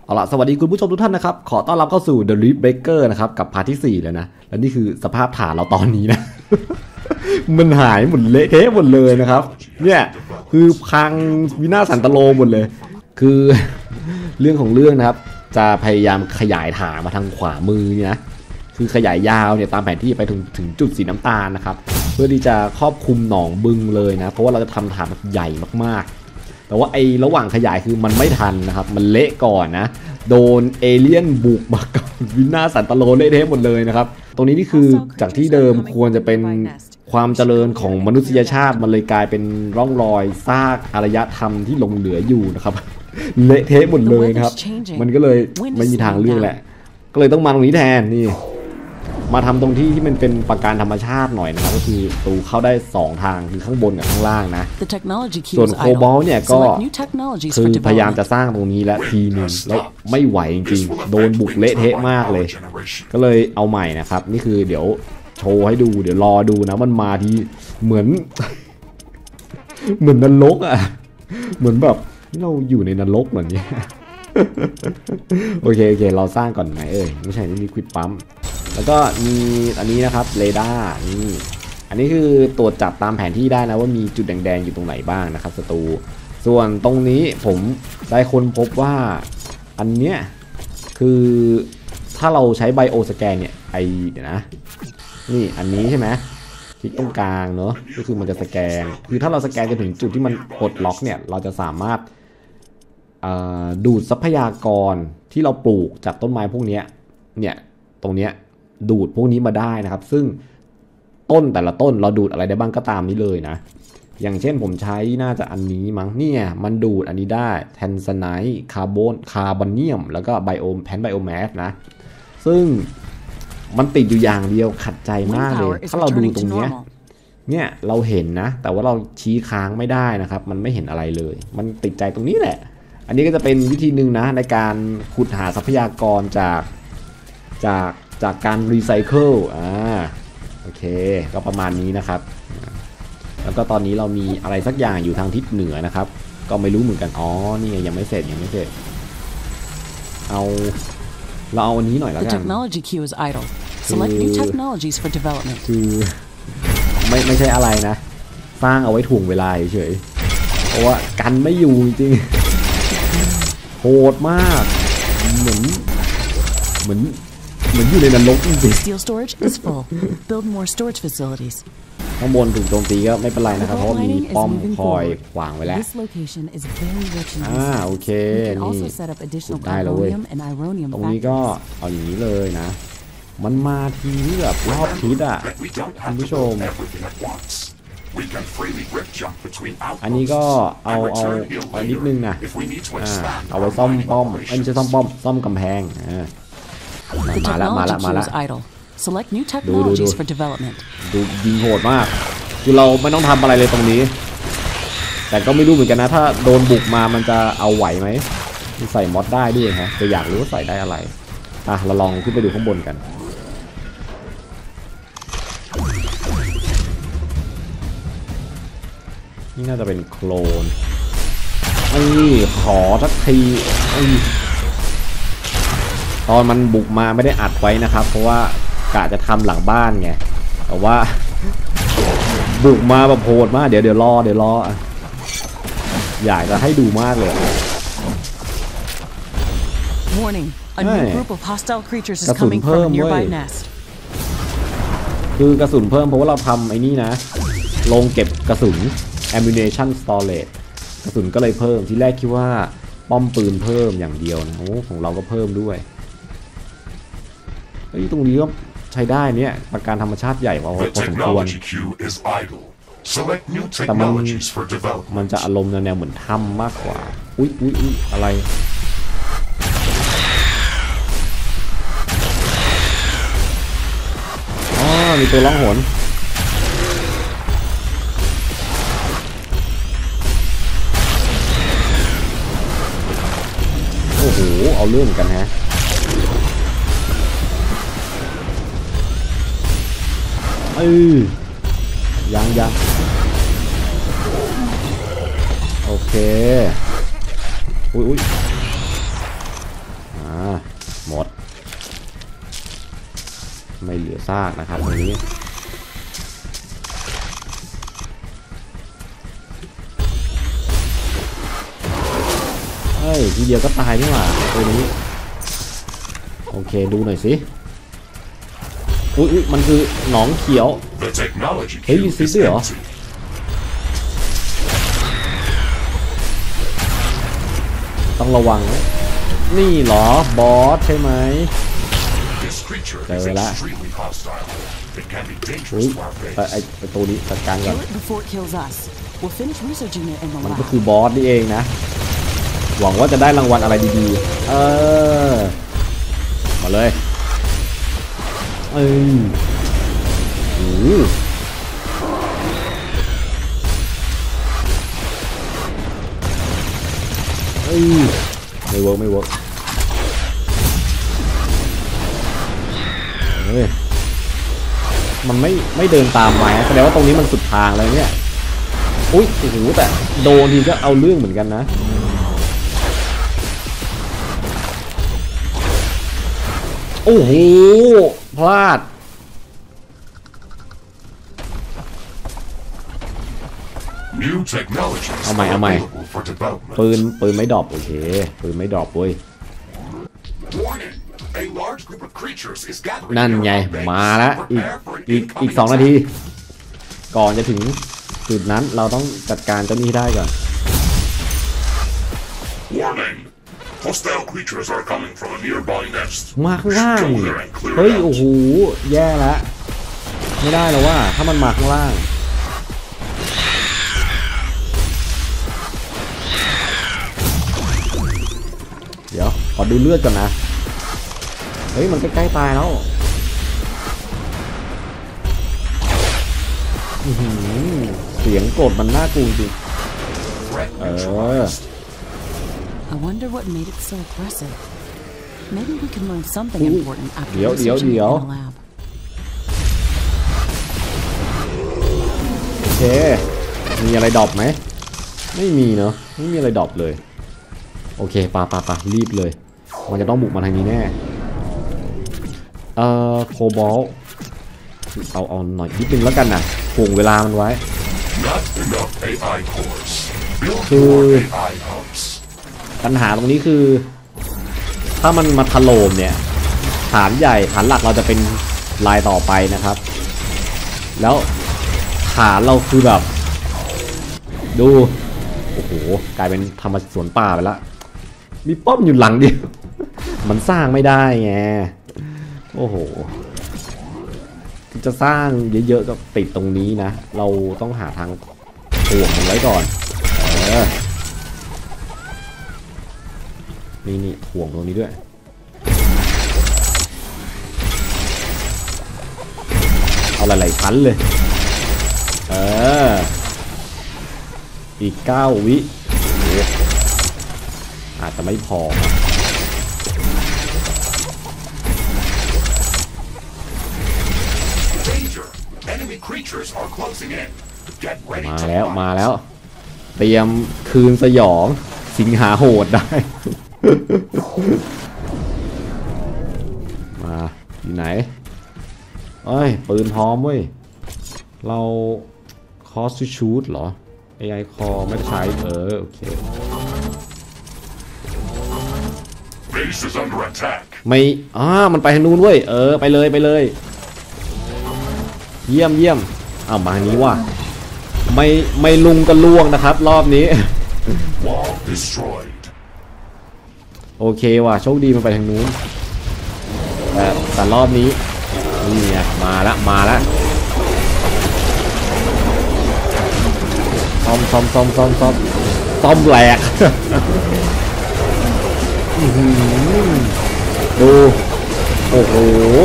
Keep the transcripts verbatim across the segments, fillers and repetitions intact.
เอาล่ะสวัสดีคุณผู้ชมทุกท่านนะครับขอต้อนรับเข้าสู่ The Rift Breaker นะครับกับพาร์ทที่สี่แล้วนะและนี่คือสภาพฐานเราตอนนี้นะ มันหายหมดเละเทะหมดเลยนะครับเนี่ยคือพังวินาศสันตโลหมดเลยคือ เรื่องของเรื่องนะครับจะพยายามขยายฐานมาทางขวามือเนี่ยนะคือขยายยาวเนี่ยตามแผนที่ไปถึงถึงจุดสีน้ำตาลนะครับเพื่อที่จะครอบคลุมหนองบึงเลยนะเพราะว่าเราจะทำฐานแบบใหญ่มากๆแต่ว่าไอ้ระหว่างขยายคือมันไม่ทันนะครับมันเละก่อนนะโดนเอเลี่ยนบุกมากับวินาศสันตโลเละเทะหมดเลยนะครับตรงนี้นี่คือจากที่เดิมควรจะเป็นความเจริญของมนุษยชาติมันเลยกลายเป็นร่องรอยซากอารยธรรมที่หลงเหลืออยู่นะครับเละเทะหมดเลยนะครับมันก็เลยไม่มีทางเลือกแหละก็เลยต้องมาตรงนี้แทนนี่มาทำตรงที่ที่มันเป็นปราการธรรมชาติหน่อยนะครับก็คือตูเข้าได้สองทางคือข้างบนกับข้างล่างนะส่วนโคบอลเนี่ยก็คือพยายามจะสร้างตรงนี้และทีนึงแล้วไม่ไหวจริงๆโดนบุกเละเทะมากเลยก็เลยเอาใหม่นะครับนี่คือเดี๋ยวโชว์ให้ดูเดี๋ยวรอดูนะมันมาที่เหมือน เหมือนนรกอ่ะเหมือนแบบเราอยู่ในนรกเหมือนนี้ โอเคโอเคเราสร้างก่อนไหนเอ่ยไม่ใช่นี่มีควิดปั๊มแล้วก็มีอันนี้นะครับเรดาร์นี่อันนี้คือตรวจจับตามแผนที่ได้นะว่ามีจุดแดงๆอยู่ตรงไหนบ้างนะครับศัตรูส่วนตรงนี้ผมได้ค้นพบว่าอันเนี้ยคือถ้าเราใช้ไบโอสแกนเนี่ยไอเดี๋ยวนะนี่อันนี้ใช่ไหมที่ตรงกลางเนอะก็คือมันจะสแกนคือถ้าเราสแกนจนถึงจุดที่มันปลดล็อกเนี่ยเราจะสามารถดูดทรัพยากรที่เราปลูกจากต้นไม้พวกนี้เนี่ยตรงเนี้ยดูดพวกนี้มาได้นะครับซึ่งต้นแต่ละต้นเราดูดอะไรได้บ้างก็ตามนี้เลยนะอย่างเช่นผมใช้น่าจะอันนี้มั้งเนี่ยมันดูดอันนี้ได้แทนซาไนท์คาร์บอนคาร์บอเนียมแล้วก็ไบโอมแพนไบโอแมสนะซึ่งมันติดอยู่อย่างเดียวขัดใจมากเลยถ้าเราดูตรงนี้เนี่ยเราเห็นนะแต่ว่าเราชี้ค้างไม่ได้นะครับมันไม่เห็นอะไรเลยมันติดใจตรงนี้แหละอันนี้ก็จะเป็นวิธีหนึ่งนะในการขุดหาทรัพยากรจากจากจากการรีไซเคิลอ่าโอเคก็ประมาณนี้นะครับแล้วก็ตอนนี้เรามีอะไรสักอย่างอยู่ทางทิศเหนือนะครับก็ไม่รู้เหมือนกันอ๋อนี่ไงยังไม่เสร็จยังไม่เสร็จเอาเราเอาอันนี้หน่อยแล้วกันคือไม่ไม่ใช่อะไรนะสร้างเอาไว้ถ่วงเวลาเฉยๆเพราะว่ากันไม่อยู่จริงโหดมากเหมือนเหมือนเหมือนอยู่ในนรกจริงๆข้างบนถูกโจมตีก็ไม่เป็นไรนะครับเพราะมีป้อมคอยขวางไว้แล้วอ่าโอเคนี่ขุดได้แล้วเว้ยตรงนี้ก็เอาอย่างนี้เลยนะมันมาทีนี่แบบรอบทิศอ่ะคุณผู้ชมอันนี้ก็เอาเอาเอานิดนึงนะอ่าเอาไว้ซ่อมป้อมไม่ใช่ซ่อมป้อมซ่อมกำแพงอ่ามาแล้วมาแล้วมาแล้วดูดูดูดูยิงโหดมากคือเราไม่ต้องทำอะไรเลยตรงนี้แต่ก็ไม่รู้เหมือนกันนะถ้าโดนบุกมามันจะเอาไหวไหมใส่มอดได้ด้วยฮะจะอยากรู้ว่าใส่ได้อะไรอ่ะเราลองขึ้นไปดูข้างบนกันนี่น่าจะเป็นโคลนนี่ขอสักทีตอนมันบุกมาไม่ได้อัดไว้นะครับเพราะว่ากะจะทำหลังบ้านไงแต่ว่าบุกมาแบบโหดมากเดี๋ยวเดี๋ยวรอเดี๋ยวรออยากจะให้ดูมากเลยกระสุนเพิ่มเว้ยคือกระสุนเพิ่มเพราะว่าเราทำไอ้นี่นะลงเก็บกระสุน ammunition storage กระสุนก็เลยเพิ่มที่แรกคิดว่าป้อมปืนเพิ่มอย่างเดียวนะโอ้ของเราก็เพิ่มด้วยไอ้ตรงนี้ก็ใช้ได้เนี่ยปราการธรรมชาติใหญ่พอพอสมควรแต่มันมันจะอารมณ์แนวเหมือนถ้ำมากกว่าอุ๊ยอุ๊ยอุ๊ยอะไรอ๋อมีตัวล่องหนโอ้โหเอาเรื่องกันฮะเออยังยังโอเคอุ้ยอุ้ยไม่เหลือซากนะครับตรงนี้เฮ้ยทีเดียวก็ตายนี่หว่าตัวนี้โอเคดูหน่อยสิอุ้ยมันคือหนองเขียวเฮ้ยมีซิปด้วยเหรอต้องระวังนะนี่เหรอบอสใช่ไหมเจอละอุ้ยแต่ไอตัวนี้จัดการก่อนมันก็คือบอสนี่เองนะหวังว่าจะได้รางวัลอะไรดีๆเออมาเลยเอ้ยโอ้เอ้ยไม่เวิร์กไม่เวิร์กเฮ้ยมันไม่ไม่เดินตามมาแสดงว่าตรงนี้มันสุดทางเลยเนี่ยอุ้ยโอ้โหแต่โดนทีก็เอาเรื่องเหมือนกันนะโอ้โหพลาดเอาใหม่เอาใหม่ปืนปืนไม่ดรอปโอเคปืนไม่ดรอปเว้ยนั่นไงมาแล้วอีกอีกอีกสองนาทีก่อนจะถึงจุดนั้นเราต้องจัดการเจ้านี้ได้ก่อนมาข้างล่างเฮ้ยโอ้โหแย่ละไม่ได้แล้วว่าถ้ามันมาข้างล่างเดี๋ยวขอดูเลือดก่อนนะเฮ้ยมันใกล้ๆตายแล้วเสียงกดมันน่ากลัวจริงเออ I wonder what made it so aggressive. Maybe we can learn something important after เดี๋ยวเดี๋ยวเดี๋ยว in the lab. โอเคมีอะไรดรอปไหมไม่มีเนาะไม่มีอะไรดรอปเลยโอเคปาปาปารีบเลยมันจะต้องบุกมาทางนี้แน่เอ่อโคบอลเอาเอาหน่อยนิดนึงแล้วกันนะห่วงเวลามันไว้คือปัญหาตรงนี้คือถ้ามันมาถล่มเนี่ยฐานใหญ่ฐานหลักเราจะเป็นลายต่อไปนะครับแล้วฐานเราคือแบบดูโอ้โหกลายเป็นธรรมสวนป่าไปละมีป้อมอยู่หลังเดียวมันสร้างไม่ได้ไงโอ้โหจะสร้างเยอะๆก็ติดตรงนี้นะเราต้องหาทางถ่วงมันไว้ก่อนเออนี่นี่ห่วงตรงนี้ด้วยเอาหลายๆชั้นเลยเอออีกเก้าวิอาจจะไม่พอมาแล้วมาแล้วเตรียมคืนสยองสิงหาโหดได้มาอยู่ไหนเอ้ยปืนพร้อมเว้ยเราคอสชูดเหรอ เอ ไอ คอไม่ได้ใช้เออโอเคไม่อ่ามันไปทางนู้นเว้ยเออไปเลยไปเลยเยี่ยมเยี่ยมอ้าวมาทางนี้ว่ะไม่ไม่ลุงก็ล่วงนะครับรอบนี้โอเคว่ะโชคดีมันไปทางนู้นแต่แต่รอบนี้นี่ไงมาละมาละซ่อมซ่อมซ่อมซ่อมซ่อมซ่อมแหลกดูโอ้โห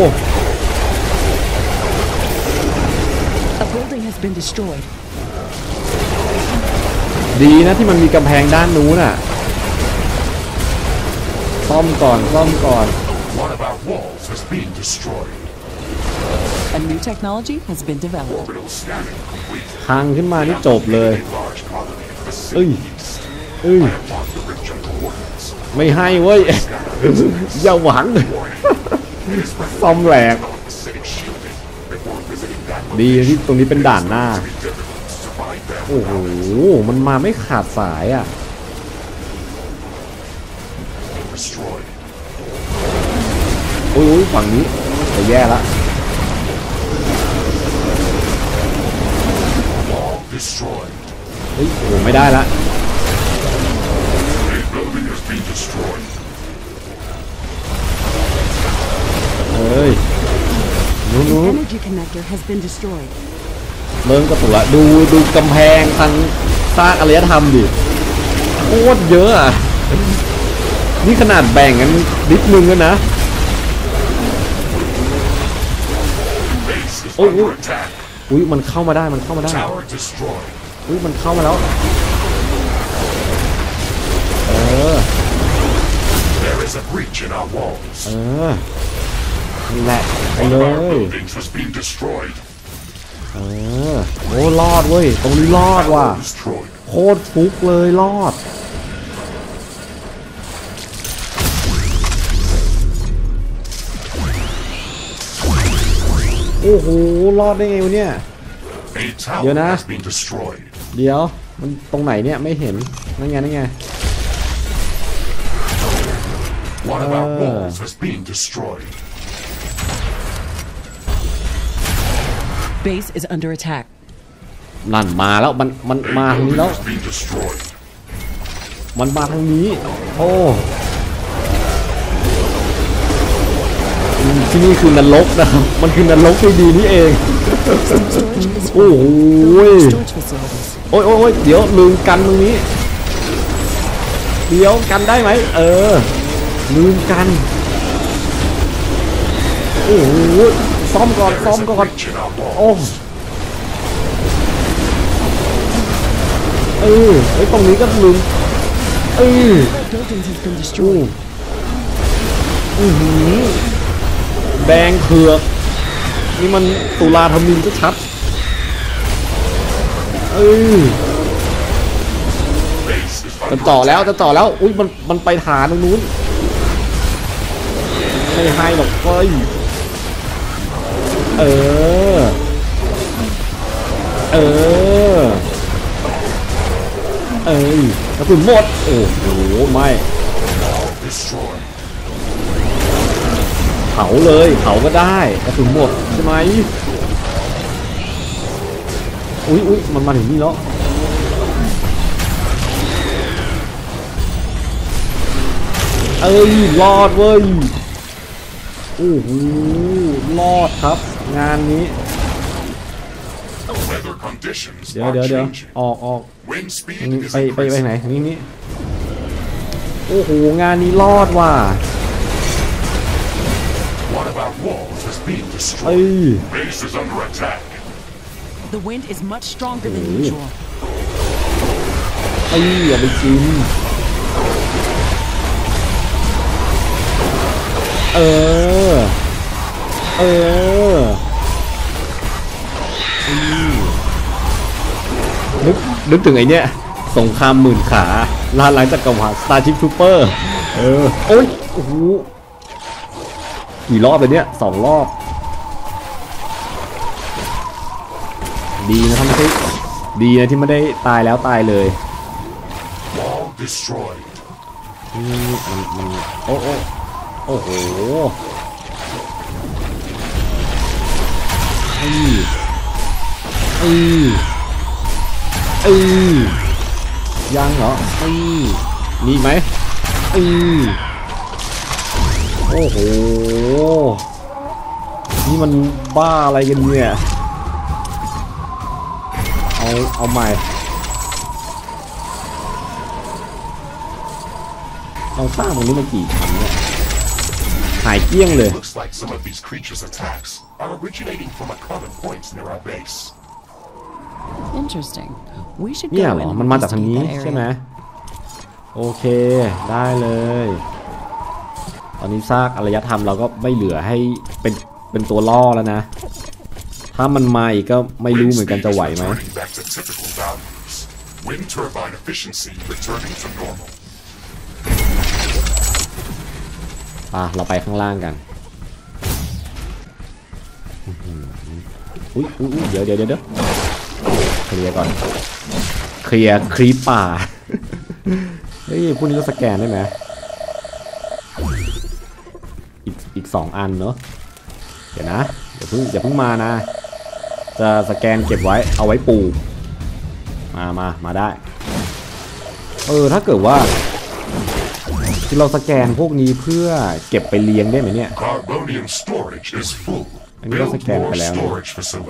A building has been destroyed. ดีนะที่มันมีกำแพงด้านนู้นน่ะซ่อมก่อนซ่อมก่อน A new technology has been developed. พังขึ้นมานี่จบเลยเอ้ยเอ้ยไม่ให้เว้ยอย่าหวังซ่อมแหลกดีที่ตรงนี้เป็นด่านหน้าโอ้โหมันมาไม่ขาดสายอ่ะโอ้ยฝั่งนี้จะแย่ละเฮ้ยโอ้ไม่ได้ละเฮ้ยนู้นนู้นเริ่มกระตุกละดูดูกำแพงทางซากอารยธรรมดิโคตรเยอะอ่ะนี่ขนาดแบ่งกันนิดนึงแล้วนะโอ้ยอุ้ยมันเข้ามาได้มันเข้ามาได้อุ้ยมันเข้ามาแล้วเออเออนี่แหละไปเลยเออโอ้รอดเว้ยตรงนี้รอดว่ะโคตรฟุกเลยรอดโอ้โหรอดได้ไงวะเนี่ยเดี๋ยวนะเดี๋ยวมันตรงไหนเนี่ยไม่เห็นนั่นไงนั่นไง Base is under attack. นั่นมาแล้วมันมันมาทางนี้แล้วมันมาทางนี้โอ้ที่นี่คือนรกนะครับมันคือนรกที่ดีนี่เองโอ้โหโอ้ยโอ้ยเดี๋ยวลืมกันตรงนี้เดี๋ยวกันได้ไหมเออลืมกันโอ้โหซ้อมก่อนซ้อมก่อนโอ้เออไอ้ตรงนี้ก็ลืมเอออือหือแดงเผือกนี่มันตุลาธมินก็ชัดเออจะต่อแล้วจะต่อแล้วอุ้ยมันมันไปฐานตรงนู้นไม่ให้หรอกเฟ้ยเออเออเอ้ยกระสุนหมดโอ้โหไม่เผาเลยเผาก็ได้กระสุนหมดใช่ไหมอุ้ยอุ้ยมันมาถึงนี่แล้วเอ้ยรอดเว้ยโอ้โหรอดครับงานนี้เดี๋ยวเดี๋ยวเดี๋ยวออกออกไปไปไปไหนนี่นี่โอ้โหงานนี้รอดว่ะเอ้ย The wind is much stronger than usual. เอ้ยอย่าไปกินเออเออนึกนึกถึงไอ้เนี้ยสงครามหมื่นขาล่าล้างจักรวรรดิ Starship Trooper เออโอ้ยโอ้โหกี่รอบเลยเนี่ยสองรอบดีนะที่ไม่ได้ดีนะที่ไม่ได้ตายแล้วตายเลยนี่มันมันโอ้โอ้โอ้โหไอ้ไอ้ไอ้ยังเหรอไอ้มีไหมไอ้โอ้โหนี่มันบ้าอะไรกันเนี่ยเอาเอาใหม่เราสร้างตรงนี้มากี่ชั้นเนี่ยหายเกลี้ยงเลยเนี่ยเหรอมันมาจากทางนี้ใช่ไหมโอเคได้เลยตอนนี้ซากอารยธรรมเราก็ไม่เหลือให้เป็นเป็นตัวล่อแล้วนะถ้ามันมาอีกก็ไม่รู้เหมือนกันจะไหวไหมอ่ะเราไปข้างล่างกันอุ้ยอุ้ยเดี๋ยวเดี๋ยวเดี๋ยวเคลียร์ก่อนเคลียร์ครีปป่าเฮ้ยพวกนี้ก็สแกนได้ไหมอีกอีกสองอันเนาะเดี๋ยวนะอย่าเพิ่งอย่าเพิ่งมานะจะสแกนเก็บไว้เอาไว้ปลูกมามามาได้เออถ้าเกิดว่าที่เราสแกนพวกนี้เพื่อเก็บไปเลี้ยงได้ไหมเนี่ยอันนี้เราสแกนไปแล้วนะ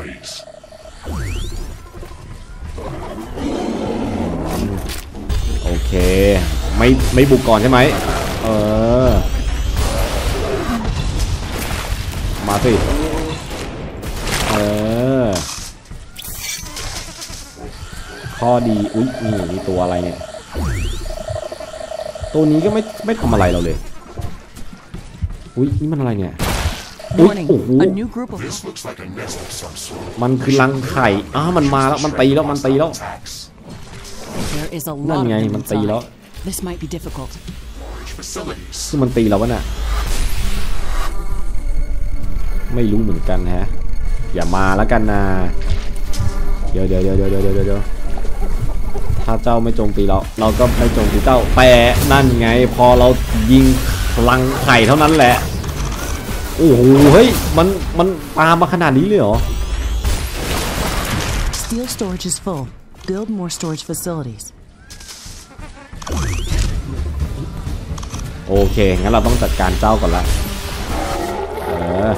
โอเคไม่ไม่บุกก่อนใช่ไหมเออมาสิเออข้อดีอุ๊ยนี่นี่ตัวอะไรเนี่ยตัวนี้ก็ไม่ไม่ทำอะไรเราเลยอุ๊ยนี่มันอะไรเนี่ยอุ๊ยโอ้โหมันคือรังไข่อ้ามันมาแล้วมันตีแล้วมันตีแล้วนั่นไงมันตีแล้วคือมันตีเราวะน่ะไม่รู้เหมือนกันฮะอย่ามาแล้วกันนะเดี๋ยวเดี๋ยวเดี๋ยวเดี๋ยวเดี๋ยวเดี๋ยวถ้าเจ้าไม่โจมตีเราเราก็ไม่โจมตีเจ้าแต่นั่นไงพอเรายิงรังไข่เท่านั้นแหละโอ้โหเฮ้ยมันมันตามมาขนาดนี้เลยเหรอ Steel storage is full. Build more storage facilities. โอเคงั้นเราต้องจัดการเจ้าก่อนละเออ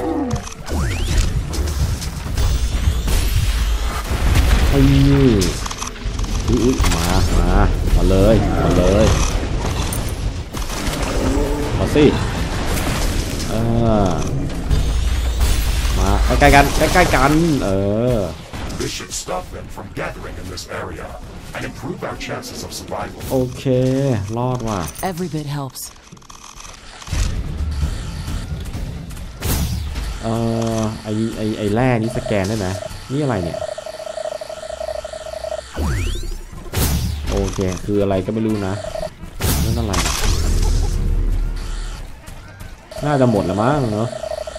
ไอ้นี่อุ๊ยมามามาเลยมาเลยมาสิเออมาใกล้ๆกันใกล้ๆกันเออ This should stop them from gathering in this area and improve our chances of survival. โอเครอดว่ะ Every bit helps. เออไอไอไอแร่นี้สแกนได้ไหมนี่อะไรเนี่ยโอเคคืออะไรก็ไม่รู้นะนั่นอะไรน่าจะหมดแล้วมั้งเนาะ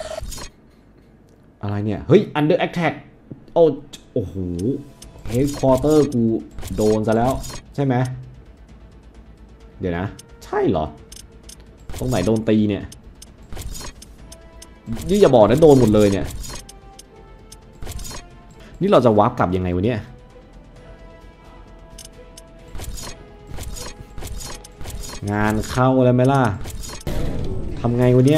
อะไรเนี่ยเฮ้ย under attack โอ้โอ้โห headquarter กูโดนซะแล้วใช่ไหมเดี๋ยวนะใช่เหรอตรงไหนโดนตีเนี่ยยี่อย่าบอกนะโดนหมดเลยเนี่ยนี่เราจะวาร์ปกลับยังไงวะเนี่ยงานเข้าแล้วไหมล่ะทำไงวะเนี่ย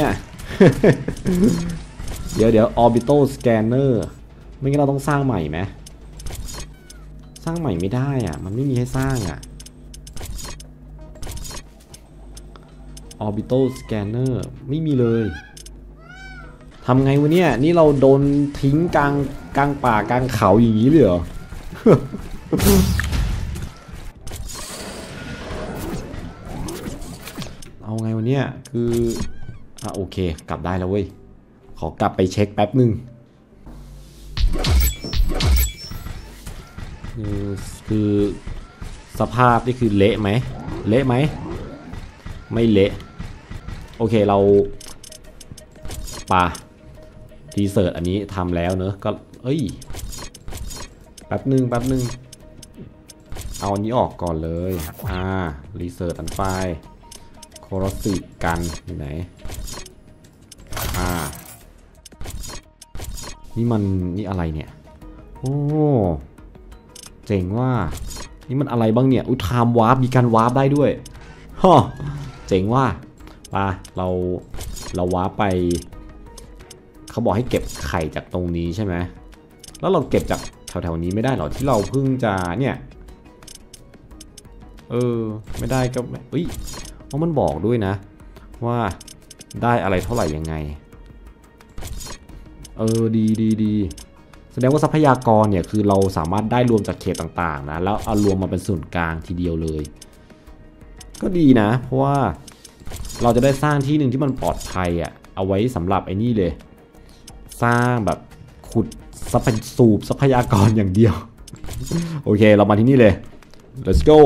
เดี๋ยวเดี๋ยว orbital scanner ไม่งั้นเราต้องสร้างใหม่ไหมสร้างใหม่ไม่ได้อ่ะมันไม่มีให้สร้างอ่ะ orbital scanner ไม่มีเลยทำไงวะเนี่ยนี่เราโดนทิ้งกลางกลางป่ากลางเขาอย่างนี้เลยเหรอ เอาไงวะเนี่ยคืออ่ะโอเคกลับได้แล้วเว้ยขอกลับไปเช็คแป๊บหนึ่งคือสภาพนี่คือเละไหมเละไหมไม่เละโอเคเราป่าทีเสิร์ตอันนี้ทำแล้วเนอะก็เอ้ยแป๊บหนึ่งแป๊บหนึ่งเอาอันนี้ออกก่อนเลยอ่ารีเสิร์ชอันไฟล์โครสิกันอยู่ไหนอ่านี่มันนี่อะไรเนี่ยโอ้เจ๋งว่านี่มันอะไรบ้างเนี่ยอุทามวาร์ปมีการวาร์ปได้ด้วยฮ่อเจ๋งว่าป่ะเราเราวาร์ปไปเขาบอกให้เก็บไข่จากตรงนี้ใช่ไหมแล้วเราเก็บจากแถวๆนี้ไม่ได้หรอที่เราเพิ่งจะเนี่ยเออไม่ได้ก็เฮ้ยเพราะมันบอกด้วยนะว่าได้อะไรเท่าไหร่ยังไงเออดีดีดีแสดงว่าทรัพยากรเนี่ยคือเราสามารถได้รวมจากเขตต่างๆนะแล้วเอารวมมาเป็นส่วนกลางทีเดียวเลยก็ดีนะเพราะว่าเราจะได้สร้างที่หนึ่งที่มันปลอดภัยอ่ะเอาไว้สำหรับไอ้นี่เลยสร้างแบบขุดทรัพยสูบทรัพยากรอย่างเดียว โอเคเรามาที่นี่เลย let's go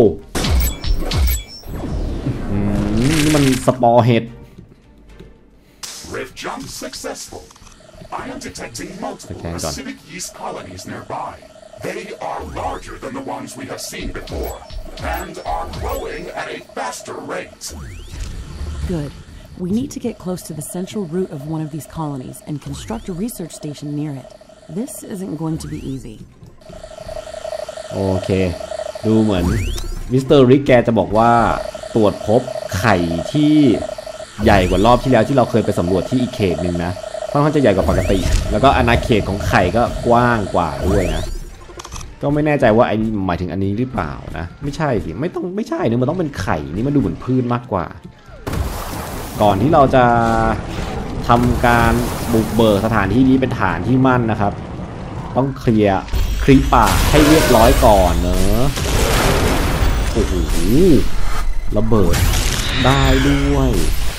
นี่มันสปอร์เห็ด I am detecting multiple acidic yeast colonies nearby. They are larger than the ones we have seen before, and are growing at a faster rate. Good. We need to get close to the central root of one of these colonies and construct a research station near it. This isn't going to be easy. โอเคดูเหมือนมิสเตอร์ริกแกจะบอกว่าตรวจพบไข่ที่ใหญ่กว่ารอบที่แล้วที่เราเคยไปสำรวจที่อีกเขตหนึ่งนะค่อนข้างจะใหญ่กว่าปกติแล้วก็อาณาเขตของไข่ก็กว้างกว่าด้วยนะก็ไม่แน่ใจว่าไอ้หมายถึงอันนี้หรือเปล่านะไม่ใช่สิไม่ต้องไม่ใช่เนี่ยมันต้องเป็นไข่นี่มันดูเหมือนพืชมากกว่าก่อนที่เราจะทำการบุกเบิกสถานที่นี้เป็นฐานที่มั่นนะครับต้องเคลียร์คลิปป่าให้เรียบร้อยก่อนเนอะโอ้โหระเบิดได้ด้วย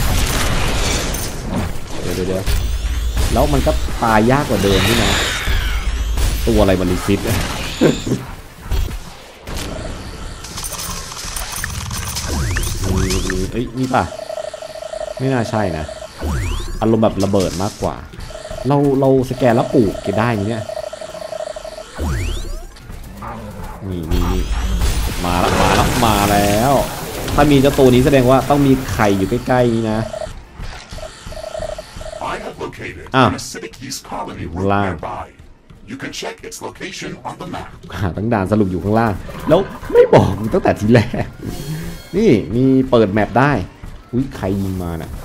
เดี๋ยวเดี๋ยวแล้วมันก็ตายยากกว่าเดิมด้วยนะตัวอะไรมันลิซิตเอ้ยนี่ป่ะไม่น่าใช่นะอารมณ์แบบระเบิดมากกว่าเราเราสแกนแล้วปลูกเก็บได้เนี่ยนี่นี่นี่มาแล้วมาแล้วมาแล้วถ้ามีเจ้าตัวนี้แสดงว่าต้องมีไข่อยู่ใกล้ๆนี้นะอ้าวล่างหาตั้งด่านสรุปอยู่ข้างล่างแล้วไม่บอกตั้งแต่ทีแรกนี่มีเปิดแมปได้อุ้ยใครยิงมาน่ะ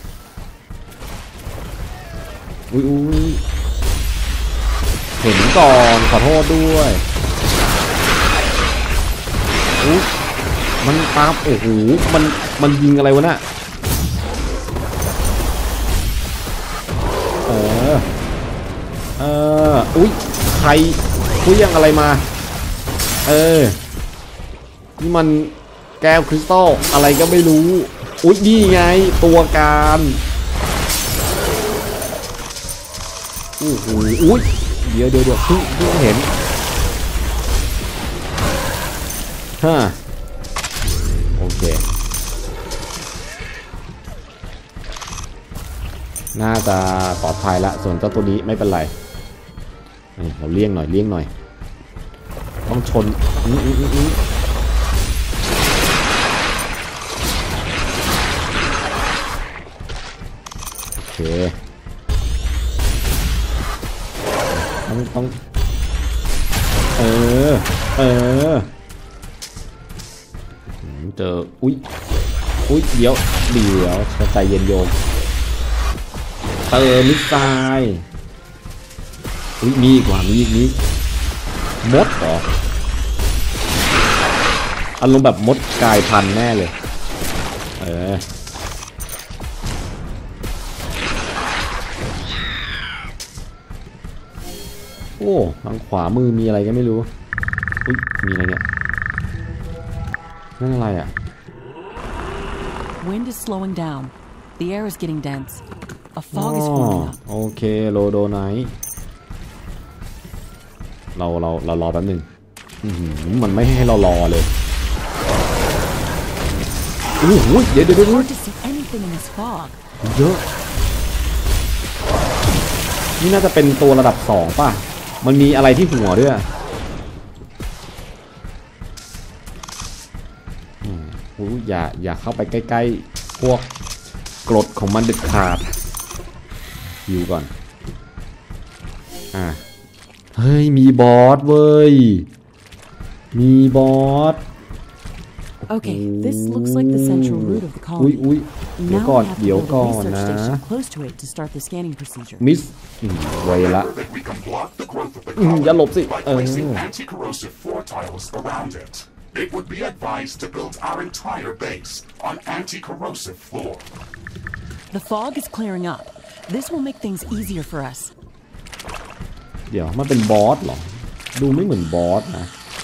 อุ้ยอุ้ยเห็นก่อนขอโทษด้วยอุ้ยมันตามโอ้โหมันมันยิงอะไรวะน่ะเออเอออุ้ยใครคุยยังอะไรมาเออนี่มันแก้วคริสตัลอะไรก็ไม่รู้อุ้ยนี่ไงตัวการโอ้โหอุ้ยเดี๋ยวเดี๋ยวเดี๋ยวเพิ่งเพิ่งเห็นฮะโอเคน่าจะปลอดภัยละส่วนเจ้าตัวนี้ไม่เป็นไรนี่เราเลี่ยงหน่อยเลี่ยงหน่อยต้องชนอื้ออื้ออื้อโอเคต้องต้องเออเออเจออุ้ยอุ้ยเดี๋ยวเดี๋ยวใจเย็นโยมเติมมิสไซล์อุ้ยมีอีกว่ามีอีกนี้มดเหรออารมณ์แบบมดกลายพันธุ์แน่เลยเออโอ้ทางขวามือมีอะไรก็ไม่รู้อุ้ยมีอะไรเนี่ยนั่นอะไรอ่ะ Wind is slowing down. The air is getting dense. A fog is forming up. โอเคโลโดไนท์เราเราเรารอแป๊บนึงมันไม่ให้เรารอเลยโอ้โหเดี๋ยวเดี๋ยวเดี๋ยวเยอะนี่น่าจะเป็นตัวระดับสองป่ะมันมีอะไรที่หัวด้วยโอ้ยอย่าอย่าเข้าไปใกล้ๆพวกกรดของมันเด็ดขาดอยู่ก่อนอ่ะเฮ้ยมีบอสเว้ยมีบอส Okay, this looks like the central root of the colony. Now we have to build a research station close to it to start the scanning procedure. มิสไวละอย่าหลบสิเออ It would be advised to build our entire base on anti-corrosive floor. The fog is clearing up. This will make things easier for us. เดี๋ยวมันเป็นบอสเหรอดูไม่เหมือนบอสนะ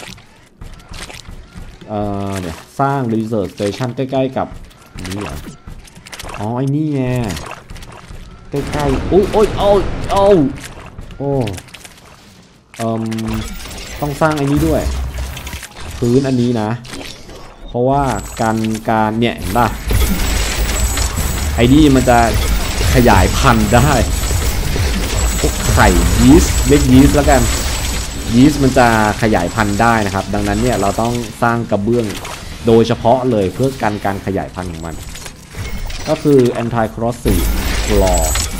เอ่อเนี่ยสร้าง research station ใกล้ๆกับนี่เหรออ๋อไอ้นี่ไงใกล้ๆอุ้ยโอ้ยโอ้ยโอ้โอ้เอ่อต้องสร้างไอ้นี้ด้วยพื้นอันนี้นะเพราะว่าการการเนี่ยเห็นป่ะไอ้นี่มันจะขยายพันธุ์ได้พวกไข่ยีสต์เล็กยีสต์แล้วกันยีสต์มันจะขยายพันธุ์ได้นะครับดังนั้นเนี่ยเราต้องสร้างกระเบื้องโดยเฉพาะเลยเพื่อกันการขยายพันธุ์ของมันก็คือ anti corrosive claw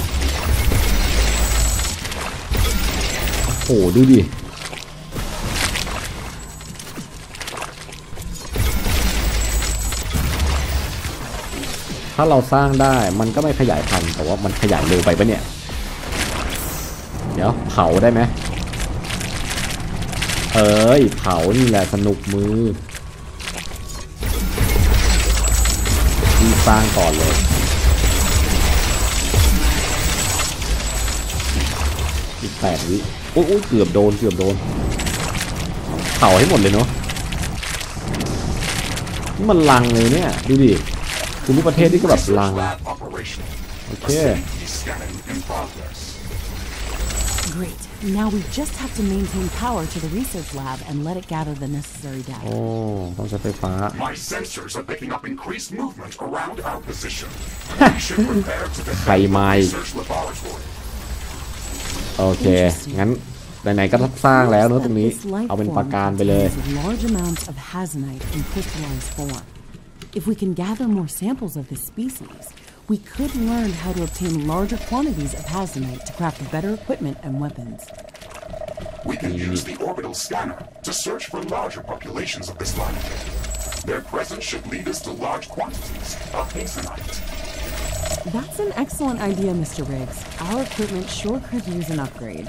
โอ้โหดูดิถ้าเราสร้างได้มันก็ไม่ขยายพันธุ์แต่ว่ามันขยายเร็วไปปะเนี่ยเดี๋ยวเผาได้ไหมเอ้ยเผานี่แหละสนุกมือที่สร้างก่อนเลยอีกแปดวิโอ้ยเกือบโดนเกือบโดนเผาให้หมดเลยเนาะนี่มันลังเลยเนี่ยดูดิคุณประเทศนี่ก็แบบลังโอเค Great. Now we just have to maintain power to the research lab and let it gather the necessary data. โอ้ต้องใช้ไฟฟ้า My sensors are picking up increased movement around our position. We should prepare to defend the research laboratory. โอเคงั้นไหนๆก็สร้างแล้วเนอะตรงนี้เอาเป็นปราการไปเลย Large amounts of hazonite in crystallized form. If we can gather more samples of this species, we could learn how to obtain larger quantities of hazonite to craft better equipment and weapons. We can use the orbital scanner to search for larger populations of this life. Their presence should lead us to large quantities of hazonite. That's an excellent idea, Mister Riggs. Our equipment sure could use an upgrade.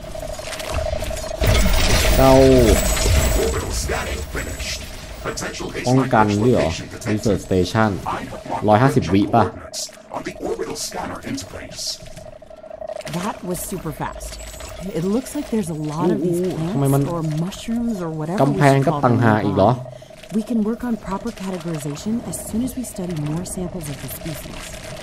เจ้า Orbital scanning finished. Potential ป้องกัน hazonite ด้วยเหรอ location detected. Research Station I have marked ร้อยห้าสิบวิป่ะ coordinates on the orbital scanner interface. That was super fast. It looks like there's a lot of these ทำไมมัน plants or mushrooms or whatever กำ we แพง should ก็ call ต่าง them หากอีกเหรอ nearby. We can work on proper categorization as soon as we study more samples of the species.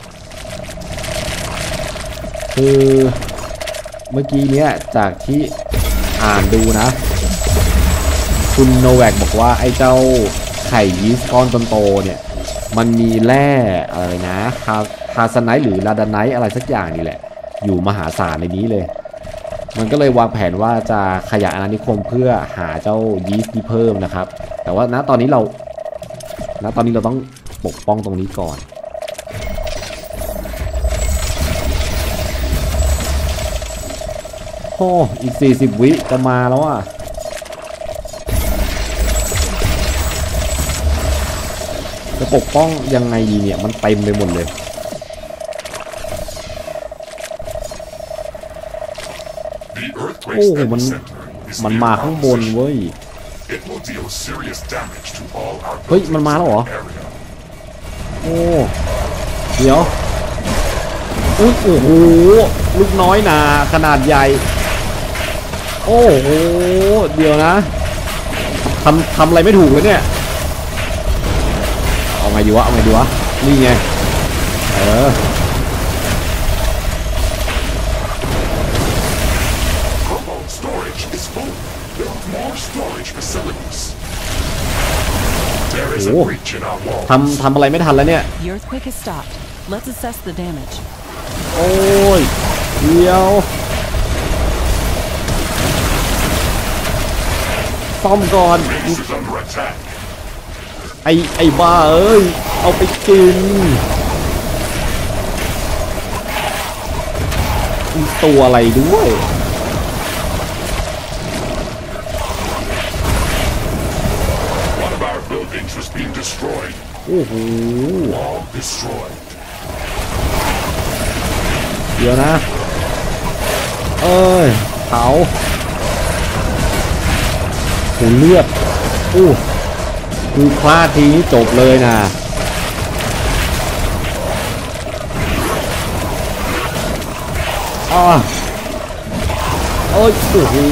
คือเมื่อกี้เนี้ยจากที่อ่านดูนะคุณโนแวกบอกว่าไอ้เจ้าไข่ยีสต์ก้อนโตๆเนี่ยมันมีแร่อะไรนะฮาสไนท์หรือลาดาไนท์อะไรสักอย่างนี่แหละอยู่มหาศาลในนี้เลยมันก็เลยวางแผนว่าจะขยายอาณานิคมเพื่อหาเจ้ายีสต์นี้เพิ่มนะครับแต่ว่าณตอนนี้เราณตอนนี้เราต้องปกป้องตรงนี้ก่อนโอ้อีกสี่สิบวิจะมาแล้วอ่ะจะปกป้องยังไงดีเนี่ยมันเต็มไปหมดเลยโอ้มันมันมาข้างบนเว้ยเฮ้ยมันมาแล้วเหรอโอ้เดี๋ยวอุ้ยโอ้โหลูกน้อยนาขนาดใหญ่โอ้โหเดี๋ยวนะทำทำอะไรไม่ถูกเลยเนี่ยเอาไงดีวะเอาไงดีวะนี่ไงเออโอ้ทำทำอะไรไม่ทันแล้วเนี่ย The earthquake has stopped. Let's assess the damage. โอ้ยเดี๋ยวซ่อมก่อนไอไอบ้าเอ้ยเอาไปกินมีตัวอะไรด้วยโอ้โหเดี๋ยวนะเอ้ยเผาโหเลือดอู้คือพลาดทีนี้จบเลยนะอ้าเอ้ยโอ้โห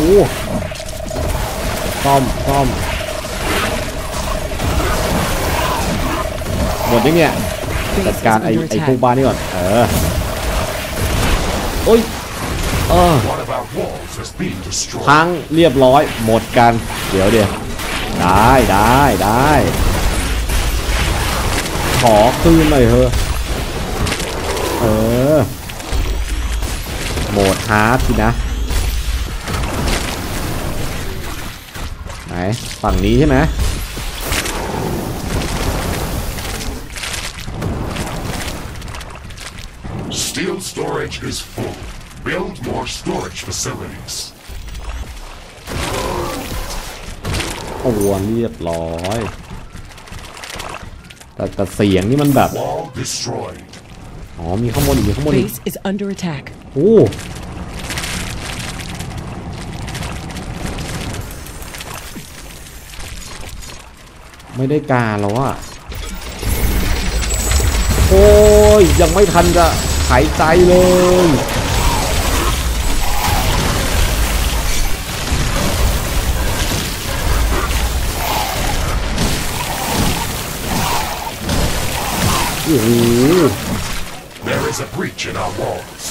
ซ่อมซ่อมหมดยังเนี่ยจัดการไอ้ไอ้พวกบ้านนี่ก่อนเออโอ้ยเออพังเรียบร้อยหมดกันเดี๋ยวเดี๋ยวได้ได้ได้ขอคืนหน่อยเถอะเออหมดฮาร์ดสินะไหนฝั่งนี้ใช่ไหม Steel storage is full. Build more storage facilities. โอ้เรียบร้อยแต่แต่เสียงนี่มันแบบ Wall destroyed. อ๋อมีข้างบนอีกมีข้างบนอีก Base is under attack. โอ้ไม่ได้การแล้วอะโอ้ยยังไม่ทันจะหายใจเลยโอ้โห There is a breach in our walls.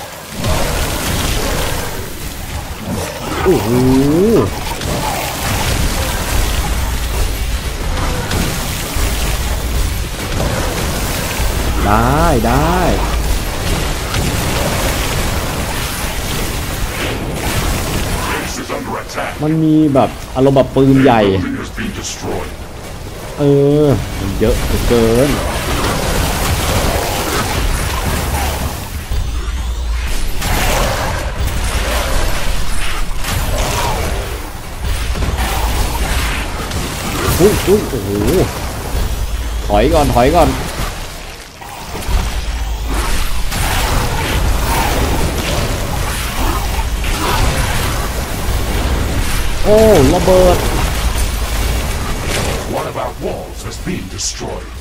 โอ้โหได้ได้ Base is under attack. มันมีแบบอารมณ์แบบปืนใหญ่ Building has been destroyed. เออมันเยอะเหลือเกินอุ้ยอุ้ยโอ้โหถอยก่อนถอยก่อนโอ้ระเบิด One of our walls has been destroyed.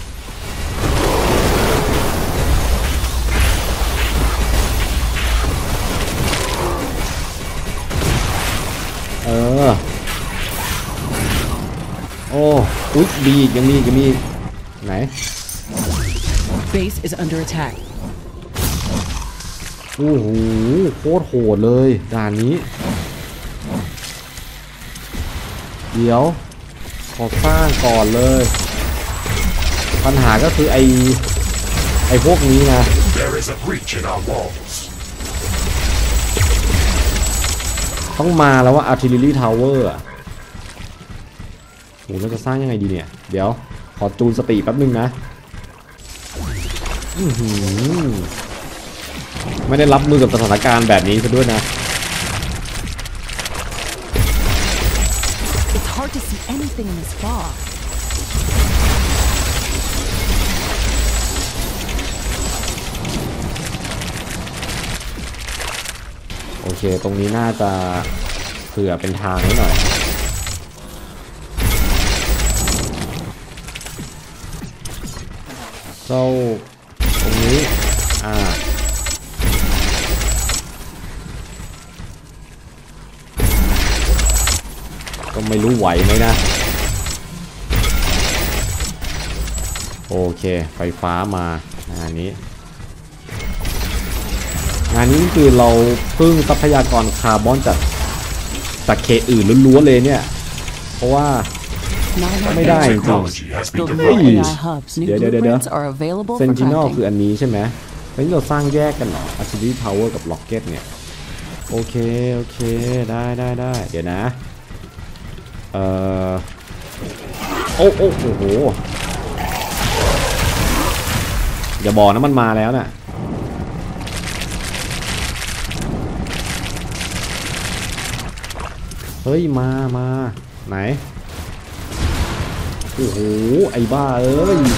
เออโอ้อุ๊ยมีอีกยังมีอีกยังมีอีกไหน Base is under attack. โอ้โหโคตรโหดเลยด่านนี้เดี๋ยวขอสร้างก่อนเลยปัญหาก็คือไอไอพวกนี้นะ There is a breach in our walls. ต้องมาแล้วว่า artillery tower อ่ะโหเราจะสร้างยังไงดีเนี่ยเดี๋ยวขอจูนสติแป๊บนึงนะอื้อหือไม่ได้รับมือกับสถานการณ์แบบนี้ซะด้วยนะ It's hard to see anything in this fog. โอเคตรงนี้น่าจะเผื่อเป็นทางนิดหน่อยเจ้าตรงนี้อ่าก็ไม่รู้ไหวไหมนะโอเคไฟฟ้ามาอันนี้งานนี้คือเราพึ่งทรัพยากรคาร์บอนจากจากเคอื่นล้วนๆเลยเนี่ยเพราะว่า ไม่ได้จริง Technology has been Building developed. more เอ ไอ hubs. New เดี๋ยวเดี๋ยวเดี๋ยว blueprints are available for Sentinel คือ crafting. อันนี้ใช่ไหมแล้วนี่เราสร้างแยกกันเหรอ Artillery Tower กับ Rocket เนี่ยโอเคโอเคได้ได้ได้เดี๋ยวนะเอ่อโอ้โอ้โอ้โหอย่าบอกนะมันมาแล้วน่ะเฮ้ยมามาไหนโอ้โหไอ้บ้าเอ้ย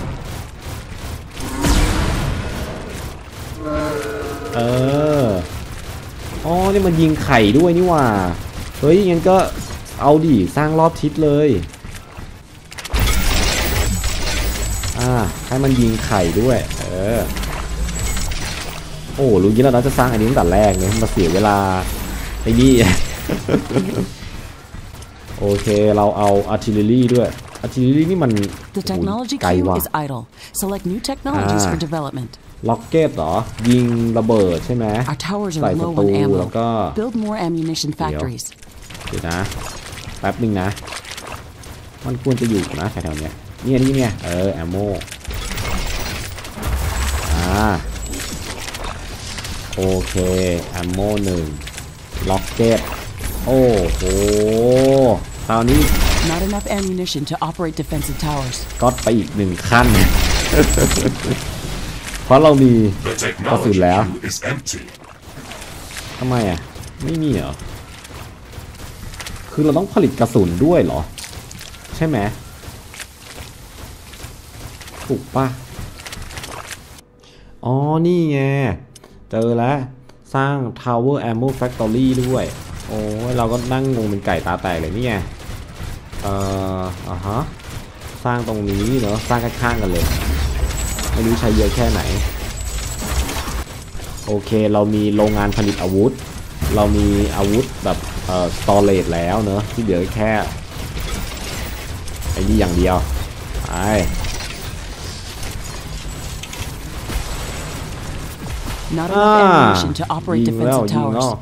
เอออ๋อนี่มันยิงไข่ด้วยนี่หว่าเฮ้ยงั้นก็เอาดิสร้างรอบทิศเลยอ่าให้มันยิงไข่ด้วยเออโอ้รู้งี้แล้วเราจะสร้างอันนี้ตั้งแต่แรกเลยมาเสียเวลาไอ้นี่ โอเคเราเอา artillery ด้วย artillery นี่มัน The technology ไกล queue ว่ะ is idle. Select new technologies Ah. for development. rocket เหรอยิงระเบิดใช่ไหม Our towers ใส่ are ศั low ตรู on แล้ว ammo. ก็ Build more ammunition factories. เดี๋ยวนะแป๊บนึงนะมันควรจะอยู่นะแถวๆเนี้ยเนี่ยนี่เนี่ยเออ ammo อ่าโอเคแอมโม่หนึ่งล็อกเก็ตโอ้โหคราวนี้ Not enough ammunition to operate defensive towers. ก็ไปอีกหนึ่งขั้น เพราะเรามี The กระสุน technology แล้ว queue is empty. ทำไมอ่ะไม่มีเหรอคือเราต้องผลิตกระสุนด้วยเหรอใช่ไหมถูกปะอ๋อนี่ไงเจอแล้วสร้าง Tower Ammo Factory ด้วยโอ้ยเราก็นั่งงงเป็นไก่ตาแตกเลยนี่ไงเอ่ออ่าฮะสร้างตรงนี้เนาะสร้างข้างๆกันเลยไม่รู้ใช้เยอะแค่ไหนโอเคเรามีโรงงานผลิตอาวุธเรามีอาวุธแบบเอ่อสตอเรจแล้วเนอะที่เหลือแค่ไอ้นี่อย่างเดียวไป Not enough ammunition to operate ยิงแล้ว defensive ยิงแล้ว towers.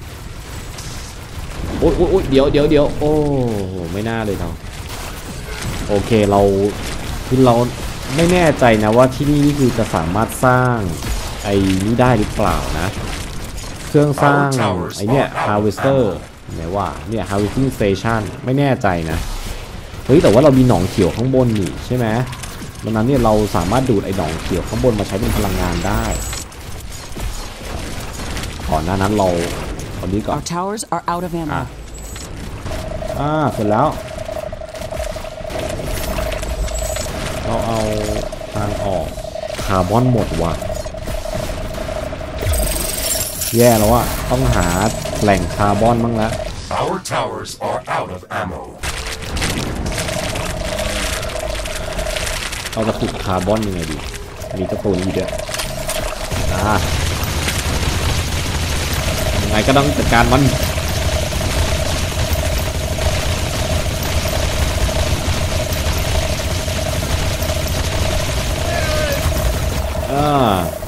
โอ้ยโอ้ยเดี๋ยวเดี๋ยวเดี๋ยวโอ้ไม่น่าเลยเราโอเคเราคือเราไม่แน่ใจนะว่าที่นี่นี่คือจะสามารถสร้างไอ้นี่ได้หรือเปล่านะเครื่องสร้างไอ้เนี่ย harvester ไหนว่าเนี่ย harvesting station ไม่แน่ใจนะเฮ้ยแต่ว่าเรามีหนองเขียวข้างบนนี่ใช่ไหมดังนั้นเนี่ยเราสามารถดูดไอ้หนองเขียวข้างบนมาใช้เป็นพลังงานได้ก่อนหน้านั้นเราตอนนี้ก่อน Our towers are out of ammo. อ่าเสร็จแล้วเราเอาทางออกคาร์บอนหมดว่ะแย่แล้วอะต้องหาแหล่งคาร์บอนบ้างแล้ว Our towers are out of ammo. เราจะขุดคาร์บอนยังไงดีมีกระตุ้นอีกด้วยอ่ายังไงก็ต้องจัดการมันอ่า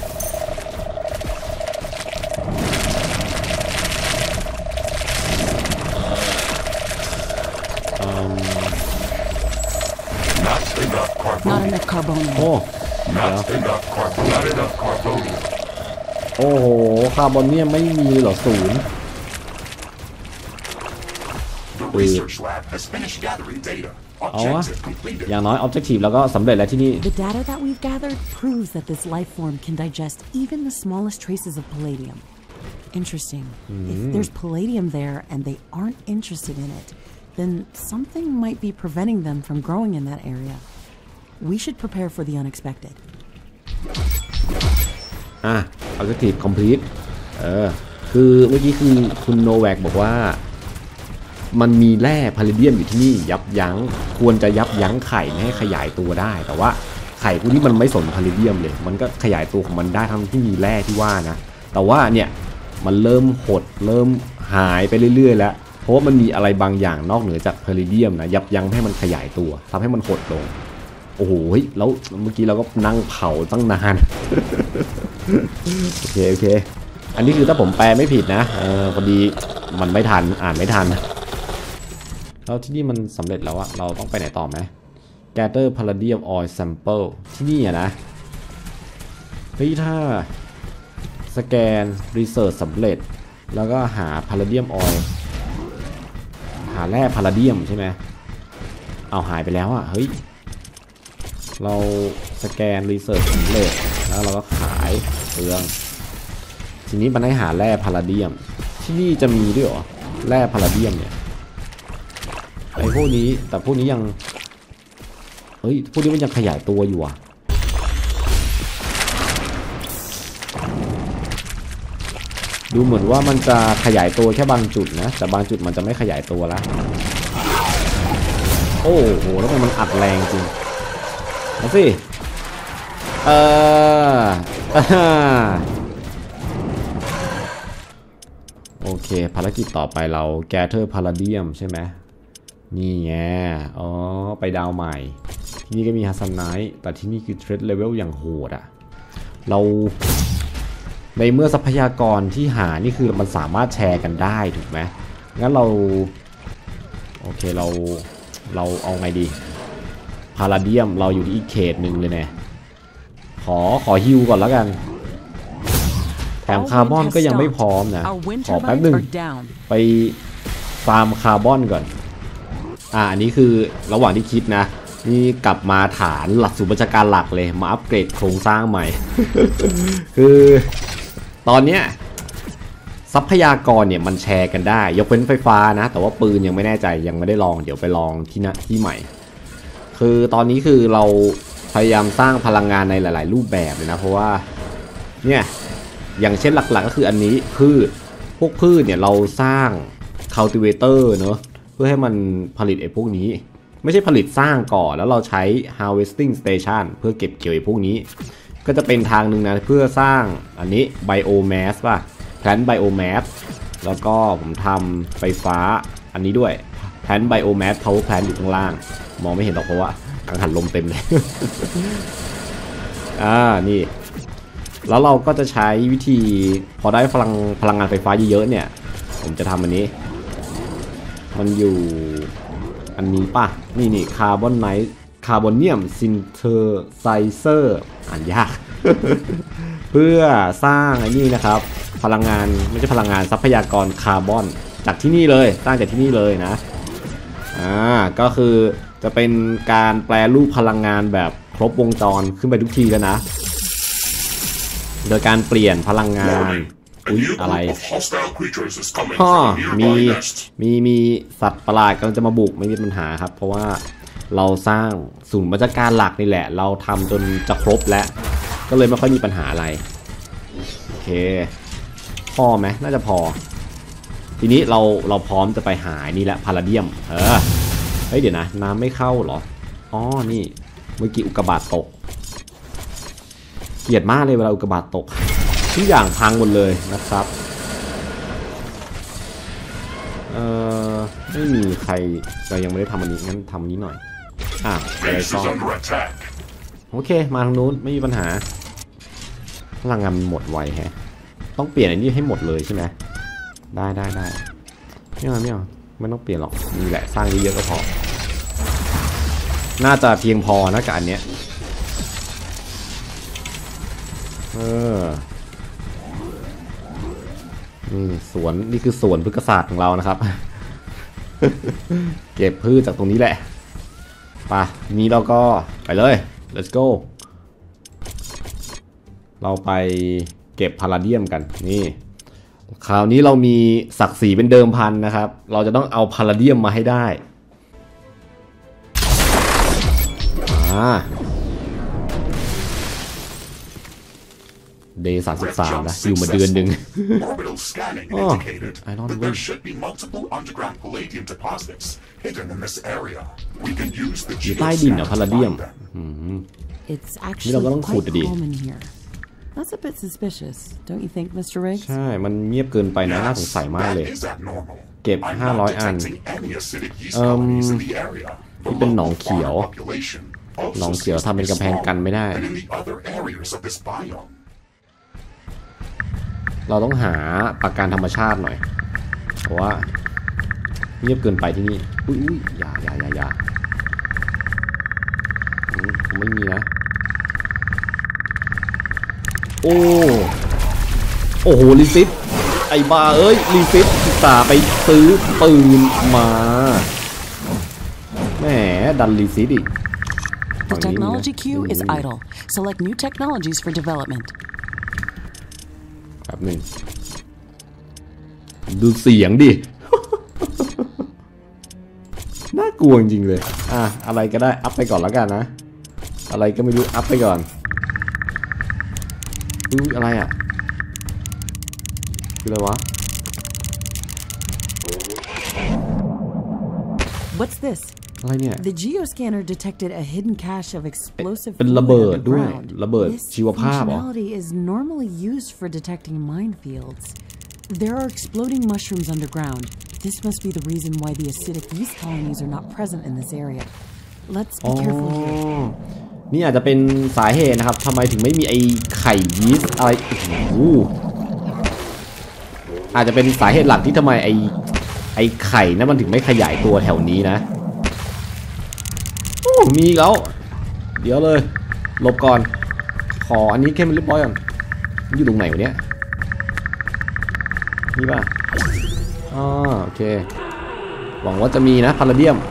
อืม Not enough Not carbonium. enough carbonium. โอ้ Not enough carbon. Not enough carbonium. โอ้โหคาร์บอนเนี่ยไม่มีเลยเหรอศูนย์ The research lab has finished gathering data. เอาวะ Objective completed. อย่างน้อย objective แล้วก็สำเร็จแล้วที่นี่ The data that we've gathered proves that this life form can digest even the smallest traces of palladium. Interesting. If there's palladium there and they aren't interested in it, then something might be preventing them from growing in that area. We should prepare for the unexpected. อ่ะ objective complete เออคือเมื่อกี้คือคุณโนแวกบอกว่ามันมีแร่พาลิเดียมอยู่ที่นี่ยับยั้งควรจะยับยั้งไข่ไม่ให้ขยายตัวได้แต่ว่าไข่พวกนี้มันไม่สนพาลิเดียมเลยมันก็ขยายตัวของมันได้ทั้งที่มีแร่ที่ว่านะแต่ว่าเนี่ยมันเริ่มหดเริ่มหายไปเรื่อยๆแล้วเพราะว่ามันมีอะไรบางอย่างนอกเหนือจากพาลิเดียมนะยับยั้งให้มันขยายตัวทำให้มันหดลงโอ้โหแล้วเมื่อกี้เราก็นั่งเผาตั้งนาน โอเคโอเคอันนี้คือถ้าผมแปลไม่ผิดนะเออพอดีมันไม่ทันอ่านไม่ทันแล้วที่นี่มันสำเร็จแล้วอะเราต้องไปไหนต่อไหม Gather Palladium Oil Sample ที่นี่อะนะเฮ้ยถ้าสแกน Research สำเร็จแล้วก็หา Palladium Oil หาแร่พาราเดียมใช่ไหมเอาหายไปแล้วอะเฮ้ยเราสแกน Research สำเร็จแล้วเราก็ขายเรื่องทีนี้มันให้หาแร่พาราเดียมที่นี่จะมีด้วยเหรอแร่พาราเดียมเนี่ยไอ้พวกนี้แต่พวกนี้ยังเฮ้ยพวกนี้มันยังขยายตัวอยู่อ่ะดูเหมือนว่ามันจะขยายตัวแค่บางจุดนะแต่บางจุดมันจะไม่ขยายตัวแล้วโอ้โหแล้วมันอัดแรงจริงมาสิเออโอเคภารกิจต่อไปเรา Gather Palladium ใช่ไหมนี่ไงอ๋อไปดาวใหม่ที่นี่ก็มีฮัสซันไนท์แต่ที่นี่คือเทรดเลเวลอย่างโหดอะเราในเมื่อทรัพยากรที่หานี่คือมันสามารถแชร์กันได้ถูกไหมงั้นเราโอเคเราเราเอาไงดีพาราเดียมเราอยู่ที่อีกเขตหนึ่งเลยเนี่ยขอขอฮิวก่อนแล้วกันแถมคาร์บอนก็ยังไม่พร้อมนะขอแป๊บหนึ่งไปฟาร์มคาร์บอนก่อนอ่าอันนี้คือระหว่างที่คิดนะนี่กลับมาฐานหลักสูตรบัญชาการหลักเลยมาอัปเกรดโครงสร้างใหม่ คือตอนเนี้ยทรัพยากรเนี่ยมันแชร์กันได้ยกเว้นไฟฟ้านะแต่ว่าปืนยังไม่แน่ใจยังไม่ได้ลองเดี๋ยวไปลองที่นะที่ใหม่คือตอนนี้คือเราพยายามสร้างพลังงานในหลายๆรูปแบบเลยนะเพราะว่าเนี่ยอย่างเช่นหลักๆก็คืออันนี้พืชพวกพืชเนี่ยเราสร้าง cultivator เนอะเพื่อให้มันผลิตไอ้พวกนี้ไม่ใช่ผลิตสร้างก่อนแล้วเราใช้ harvesting station เพื่อเก็บเกี่ยวไอ้พวกนี้ก็จะเป็นทางหนึ่งนะเพื่อสร้างอันนี้ biomass ป่ะ plant biomass แล้วก็ผมทำไฟฟ้าอันนี้ด้วย plant biomass power plant อยู่ข้างล่างมองไม่เห็นหรอกเพราะว่ากังหันลมเต็มเลย อ่านี่แล้วเราก็จะใช้วิธีพอได้พลังพลังงานไฟฟ้าเยอะๆเนี่ยผมจะทำอันนี้มันอยู่อันนี้ป่ะนี่นี่คาร์บอนไนท์คาร์บอนเนียมซินเทอร์ไซเซอร์อ่านยาก เพื่อสร้างไอ้นี่นะครับพลังงานไม่ใช่พลังงานทรัพยากรคาร์บอนจากที่นี่เลยสร้างจากที่นี่เลยนะอ่าก็คือจะเป็นการแปลรูปพลังงานแบบครบวงจรขึ้นไปทุกทีแล้วนะโดยการเปลี่ยนพลังงานอุ๊ยอะไรฮ่อมีมีมีสัตว์ประหลาดกำลังจะมาบุกไม่มีปัญหาครับเพราะว่าเราสร้างศูนย์บัญชาการหลักนี่แหละเราทำจนจะครบแล้วก็เลยไม่ค่อยมีปัญหาอะไรโอเคพอไหมน่าจะพอทีนี้เราเราพร้อมจะไปหานี่แหละพาราเดียมเออเฮ้ยเดี๋ยวนะน้ำไม่เข้าเหรออ๋อนี่เมื่อกี้อุกกาบาตตกเกลียดมากเลยเวลาอุกกาบาตตกทุกอย่างพังหมดเลยนะครับเอ่อไม่มีใครเรายังไม่ได้ทำอันนี้งั้นทำนี้หน่อยอ่ะอะไรก็โอเคมาทางนู้นไม่มีปัญหาพลังงานมันหมดไวแฮะต้องเปลี่ยนอันนี้ให้หมดเลยใช่ไหมได้ได้ได้ไม่เอาไม่เอาไม่ต้องเปลี่ยนหรอกนี่แหละสร้างเยอะๆก็พอน่าจะเพียงพอนะกับอันเนี้ยเออนี่สวนนี่คือสวนพฤกษศาสตร์ของเรานะครับ เก็บพืชจากตรงนี้แหละป่ะนี้เราก็ไปเลย let's go เราไปเก็บพาราเดียมกันนี่คราวนี้เรามีศักดิ์ศรีเป็นเดิมพันนะครับเราจะต้องเอาพาราเดียมมาให้ได้อ่าเดย์สามสิบสามนะอยู่มาเดือนหนึ่งอ๋อไอรอนเวย์อยู่ใต้ดินเหรอพาราเดียมนี่เราก็ต้องขุดดิ That's a bit suspicious, don't you think, มิสเตอร์ Riggs? ใช่มันเงียบเกินไปนะน่าสงสัยมากเลยเก็บห้าร้อยอันเอ่อที่เป็นหนองเขียวหนองเขียวทำเป็นกำแพงกันไม่ได้เราต้องหาปราการธรรมชาติหน่อยเพราะว่าเงียบเกินไปที่นี่อุ้ยอุ้ยอย่าอย่าอย่าอย่าผมไม่มีนะโอ้โอ้โหรีซิปไอ้บ้าเอ้ยรีซิปศึกษาไปซื้อปืนมาแหมดันรีซิปอีก The technology queue is idle. Select new technologies for development. แบบหนึ่งดูเสียงดิ น่ากลัวจริงเลยอ่ะอะไรก็ได้อัพไปก่อนแล้วกันนะอะไรก็ไม่รู้อัพไปก่อนอุ้ยอะไรอ่ะคืออะไรวะ What's this? อะไรเนี่ย The geoscanner detected a hidden cache of explosive เป็น fluid ระเบิดด้วย underground. ระเบิด This ชีวภาพเหรอ functionality is normally used for detecting minefields. There are exploding mushrooms underground. This must be the reason why the acidic yeast colonies are not present in this area. Let's be careful here. นี่อาจจะเป็นสาเหตุนะครับทำไมถึงไม่มีไอไข่ยีสต์อะไรโอ้โหอาจจะเป็นสาเหตุหลักที่ทำไมไอไอไข่นั้นมันถึงไม่ขยายตัวแถวนี้นะโอ้มีแล้วเดี๋ยวเลยหลบก่อนขออันนี้แค่มันเรียบร้อยก่อนอยู่ตรงไหนวะเนี่ยนี่ป่ะอ๋อโอเคหวังว่าจะมีนะพาราเดียม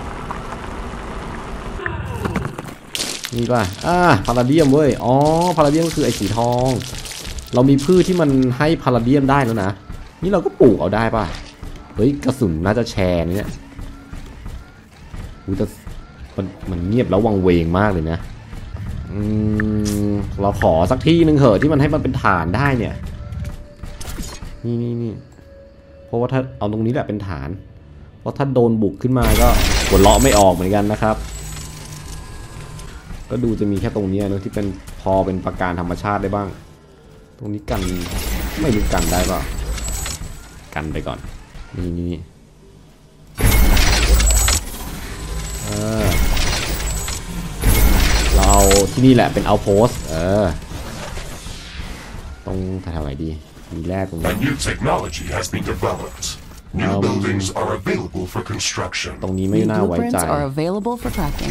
นี่ป่ะอ่าพาราเดียมเว้ยอ๋อพาราเดียมก็คือไอ้สีทองเรามีพืชที่มันให้พาราเดียมได้แล้วนะนี่เราก็ปลูกเอาได้ป่ะเฮ้ยกระสุนน่าจะแชร์เนี่ยอู้แต่มันมันเงียบแล้ววังเวงมากเลยนะอืมเราขอสักที่หนึ่งเหอะที่มันให้มันเป็นฐานได้เนี่ยนี่นี่นี่เพราะว่าถ้าเอาตรงนี้แหละเป็นฐานเพราะถ้าโดนบุกขึ้นมาก็หัวเราะไม่ออกเหมือนกันนะครับก็ดูจะมีแค่ตรงนี้นะที่เป็นพอเป็นประการธรรมชาติได้บ้างตรงนี้กันไม่รู้กันได้ป่ะกันไปก่อนนี่นี่เออเราที่นี่แหละเป็นเอาโพสเออตรงแถวไหนดีมีแรกตรงนี้ new technology has been developed. New buildings are available for construction. ตรงนี้ไม่น่าไว้ใจ are available for crafting.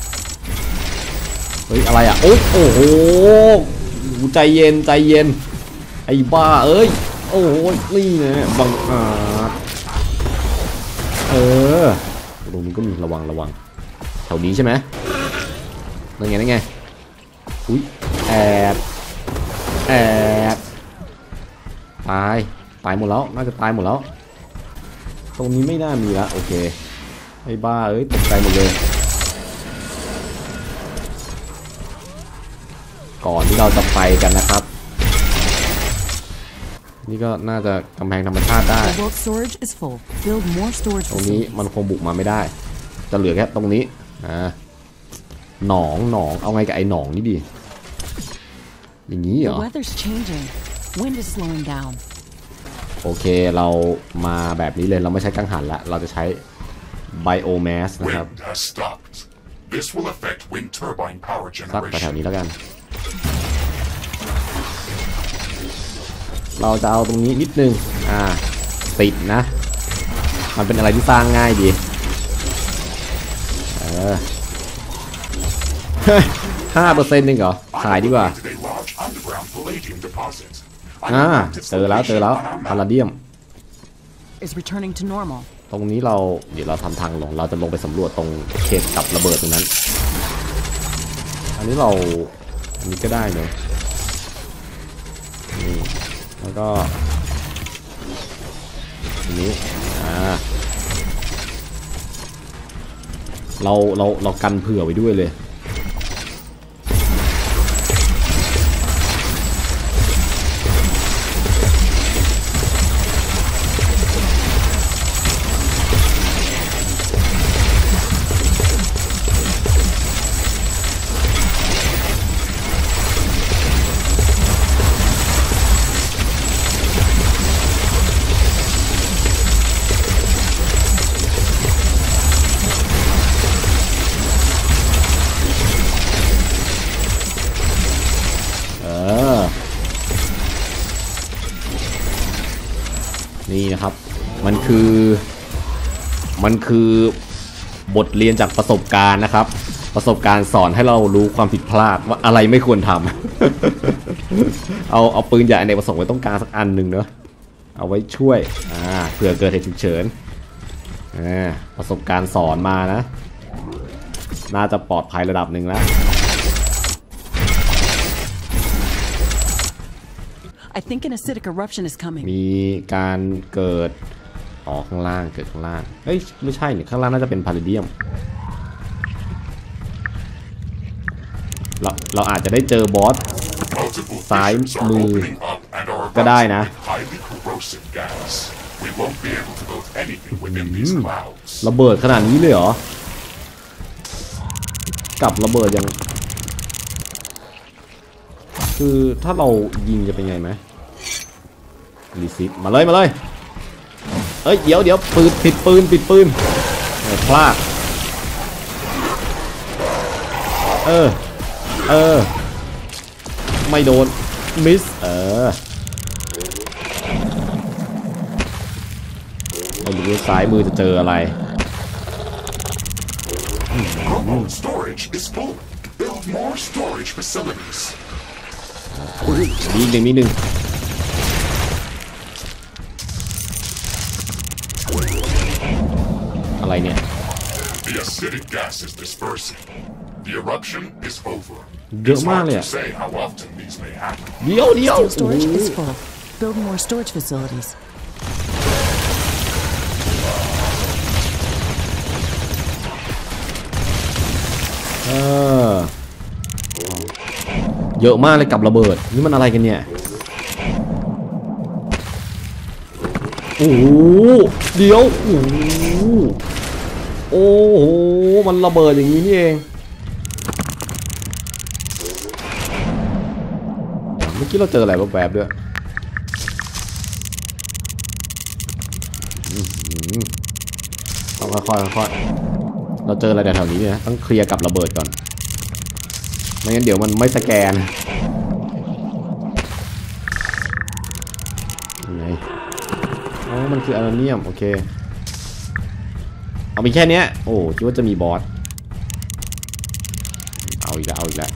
เฮ้ยอะไรอ่ะโอ้โอ้โหใจเย็นใจเย็นไอ้บ้าเอ้ยโอ้โหนี่นะบังอาจเออตรงนี้ก็มีระวังระวังแถวนี้ใช่ไหมนั่นไงนั่นไงอุ้ยแอดแอดตายตายหมดแล้วน่าจะตายหมดแล้วตรงนี้ไม่น่ามีละโอเคไอ้บ้าเอ้ยตกใจหมดเลยก่อนที่เราจะไปกันนะครับนี่ก็น่าจะกำแพงธรรมชาติได้ตรงนี้มันคงบุกมาไม่ได้จะเหลือแค่ตรงนี้อ่าหนองหนองเอาไงกับไอ้หนองนี่ดีอย่างนี้เหรอโอเคเรามาแบบนี้เลยเราไม่ใช้กังหันละเราจะใช้ไบโอแมสนะครับซักไปแถวนี้แล้วกันเราจะเอาตรงนี้นิดนึงอ่าติดนะมันเป็นอะไรที่สร้างง่ายดีเออห้าเปอร์เซ็นต์นึงเหรอขายดีกว่าอ่าเจอแล้วเจอแล้วพาราเดียมตรงนี้เราเดี๋ยวเราทำทางลงเราจะลงไปสำรวจตรงเขตกับระเบิดตรงนั้นอันนี้เราอันนี้ก็ได้เนอะนี่แล้วก็อันนี้อ่าเราเราเรากันเผื่อไว้ด้วยเลยนี่นะครับมันคือมันคือบทเรียนจากประสบการณ์นะครับประสบการณ์สอนให้เรารู้ความผิดพลาดว่าอะไรไม่ควรทำ เอาเอาปืนใหญ่ในประสงค์ไว้ต้องการสักอันหนึ่งเนอะเอาไว้ช่วยอ่าเผื่อเกิดเหตุฉุกเฉินอ่าประสบการณ์สอนมานะน่าจะปลอดภัยระดับหนึ่งแล้ว I think an acidic eruption is coming. มีการเกิดอ๋อข้างล่างเกิดข้างล่างเอ้ยไม่ใช่เนี่ยข้างล่างน่าจะเป็นพาราเดียมเราเราอาจจะได้เจอบอสซ้ายมือก็ได้นะระเบิดขนาดนี้เลยเหรอกับระเบิดยังคือถ้าเรายิงจะเป็นไงไหมรีซิตมาเลยมาเลยเอ้ยเดี๋ยวเดี๋ยวปืนปิดปืนปิดปืนพลาดเออเออไม่โดนมิสเออไม่รู้ซ้ายมือจะเจออะไรมีหนึ่งมีหนึ่งอะไรเนี่ย The acidic gas is dispersing. The eruption is over. เยอะมากเลย To อะ say how often these may happen. เดี๋ยวเดี๋ยว Steel storage is full. Build more storage facilities. เออเยอะมากเลยกับระเบิดนี่มันอะไรกันเนี่ยโอ้โหเดี๋ยวโอ้โหโอ้โหมันระเบิดอย่างนี้นี่เองเมื่อกี้เราเจออะไรแวบๆด้วยต้องค่อยๆค่อยๆเราเจออะไรแถวๆนี้เนี่ยต้องเคลียร์กับระเบิดก่อนไม่งั้นเดี๋ยวมันไม่สแกนไงอ๋อมันคืออลูมิเนียมโอเคเอามีแค่นี้โอ้คิดว่าจะมีบอสเอาอีกแล้วเอาอีกแล้ว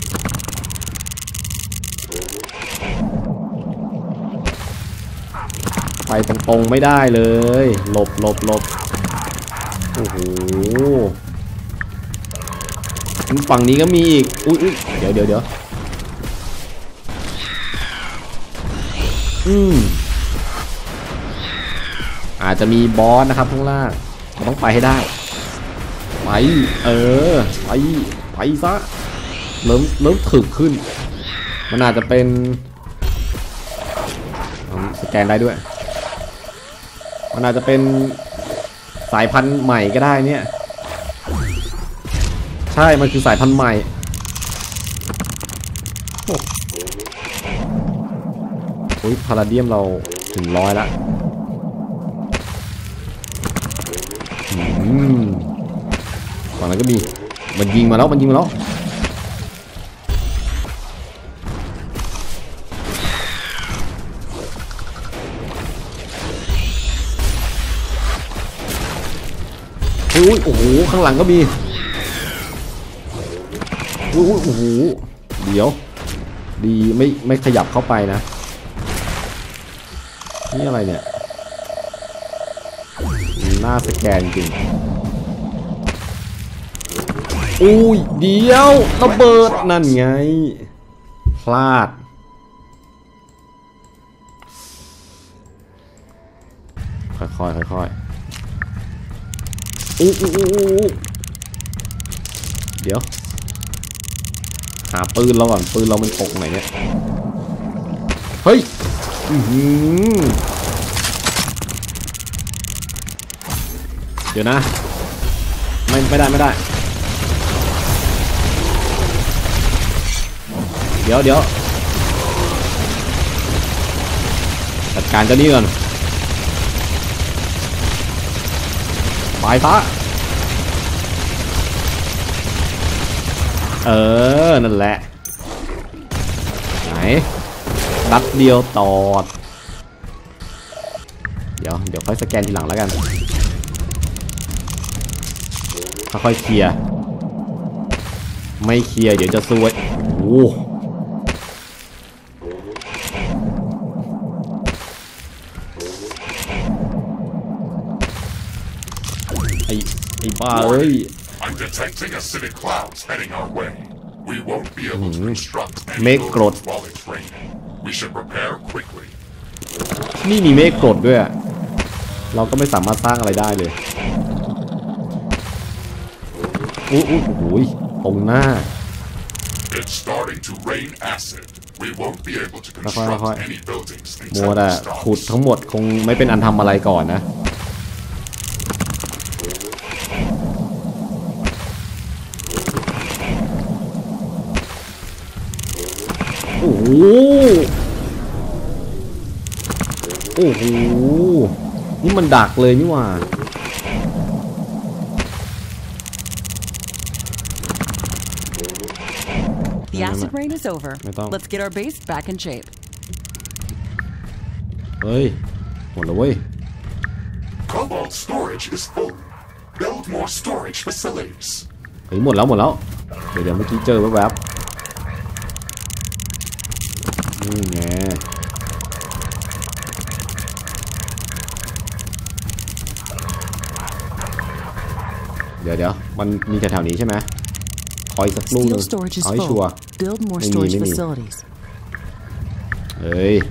ไปตรงๆไม่ได้เลยหลบหลบหลบโอ้โหฝั่งนี้ก็มีอีกอุ้ยอุ้ยเดี๋ยวเดี๋ยวเดี๋ยวอืมอาจจะมีบอสนะครับข้างล่างเราต้องไปให้ได้ไปเออไปไปซะเริ่มเริ่มถึกขึ้นมันอาจจะเป็นสแกนได้ด้วยมันอาจจะเป็นสายพันธุ์ใหม่ก็ได้เนี่ยใช่มันคือสายพันธุ์ใหม่โอ้ยพาราเดียมเราถึงร้อยละฝั่งนั้นก็มีมันยิงมาแล้วมันยิงมาแล้วโอ้ยโอ้โหข้างหลังก็มีโอ้ยโอ้โหเดี๋ยวดีไม่ไม่ขยับเข้าไปนะนี่อะไรเนี่ยหน้าสแกนจริงอุ้ยเดี๋ยวระเบิดนั่นไงพลาดค่อยๆค่อยๆอู้อู้อู้เดี๋ยวหาปืนเราก่อนปืนเรามันตกไหนเนี่ยเฮ้ยอือเดี๋ยวนะไม่ไม่ได้ไม่ได้เดี๋ยวเดี๋ยวจัดการเจ้านี้ก่อนไปซะเออนั่นแหละไหนดัดเดียวตอดเดี๋ยวเดี๋ยวค่อยสแกนทีหลังแล้วกันค่อยๆเคลียร์ไม่เคลียร์เดี๋ยวจะซวยโอ้ไอ้ไอ้บ้าเอ้ย I'm detecting acidic clouds heading our way. We won't be able to construct any Make buildings while it's raining. We should prepare quickly. นี่มีเมฆกรดด้วยเราก็ไม่สามารถสร้างอะไรได้เลยอุ้ยอุ้ยโอ้ยตรงหน้า It's starting to rain acid. We won't be able to ค่อย construct ๆ any buildings มัว until แต่ it ขุด stops. ทั้งหมดคงไม่เป็นอันทำอะไรก่อนนะโอ้โหโอ้โหนี่มันดักเลยนี่หว่า The acid rain is over. Metal. Let's get our base back in shape. เฮ้ยหมดแล้วเว้ย Cobalt storage is full. Build more storage facilities. เฮ้ยหมดแล้วหมดแล้วเดี๋ยวเดี๋ยวเมื่อกี้เจอแวบๆนี่ไงเดี๋ยวเดี๋ยวมันมีแถวๆนี้ใช่ไหมคอยสักลูกนึงเอาให้ชัวร์ไม่มีไม่มีเฮ้ย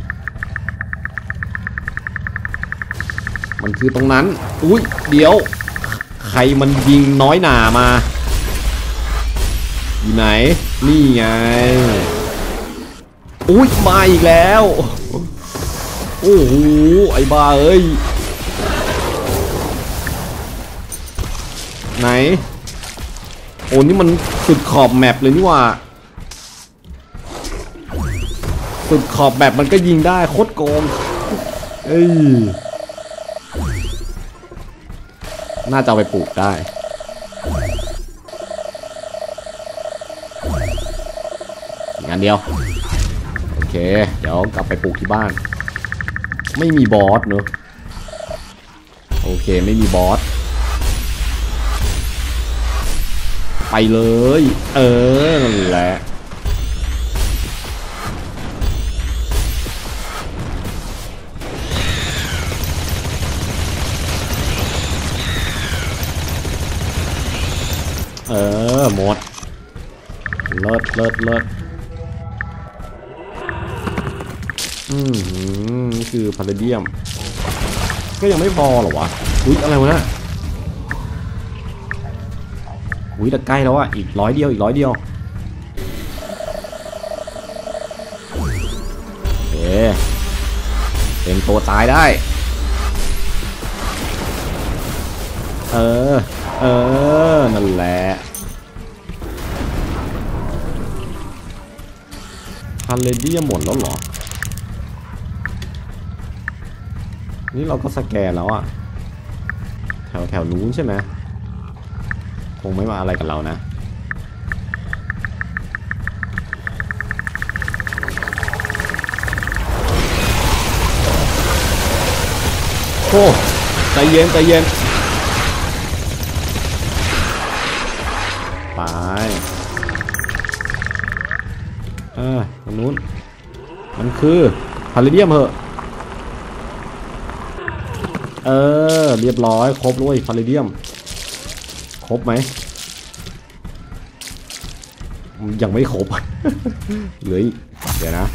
มันคือตรงนั้นอุ้ยเดี๋ยวใครมันยิงน้อยหนามาอยู่ไหนนี่ไงอุ้ยมาอีกแล้วโอ้โหไอ้บ้าเอ้ยไหนโอ้นี่มันสุดขอบแมปเลยนี่ว่าสุดขอบแมปมันก็ยิงได้โคตรโกงเอ้ยน่าจะเอาไปปลูกได้งานเดียวโอเคเดี๋ยวกลับไปปลูกที่บ้านไม่มีบอสเนอะโอเคไม่มีบอสไปเลยเออนั่นแหละเออหมดเลิศเลิศเลิศอืมนี่คือพาราเดียมก็ยังไม่พอหรอวะอุ๊ยอะไรวะเนี่ยอุ๊ยแต่ใกล้แล้วอะอีกร้อยเดียวอีกร้อยเดียวเอ๊ะเป็นตัวตายได้เออเออนั่นแหละพาราเดียมหมดแล้วเหรอนี่เราก็สแกนแล้วอะแถวแถวนู้นใช่ไหมคงไม่มาอะไรกับเรานะโอ้ใจเย็นใจเย็นไปเออตรงนู้นมันคือพาราเดียมเหอะเออเรียบร้อยครบด้วยพาราเดียมครบไหมยังไม่ครบ เหลือเดี๋ยวนะ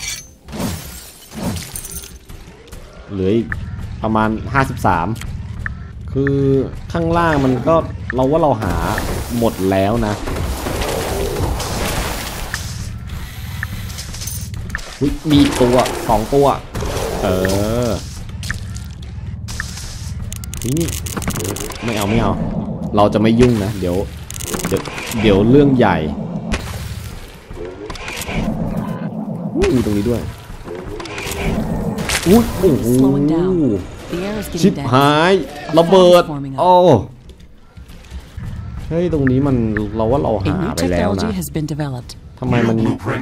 เหลือประมาณห้าสิบสามคือข้างล่างมันก็เราว่าเราหาหมดแล้วนะมีตัวสองตัวเออนี่ไม่เอาไม่เอาเราจะไม่ยุ่งนะเดี๋ยวเดี๋ยวเดี๋ยวเรื่องใหญ่มีตรงนี้ด้วยอุ้ยโอ้โหชิบหายระเบิดโอ้เฮ้ยตรงนี้มันเราว่าเราหาไปแล้วนะทำไมมัน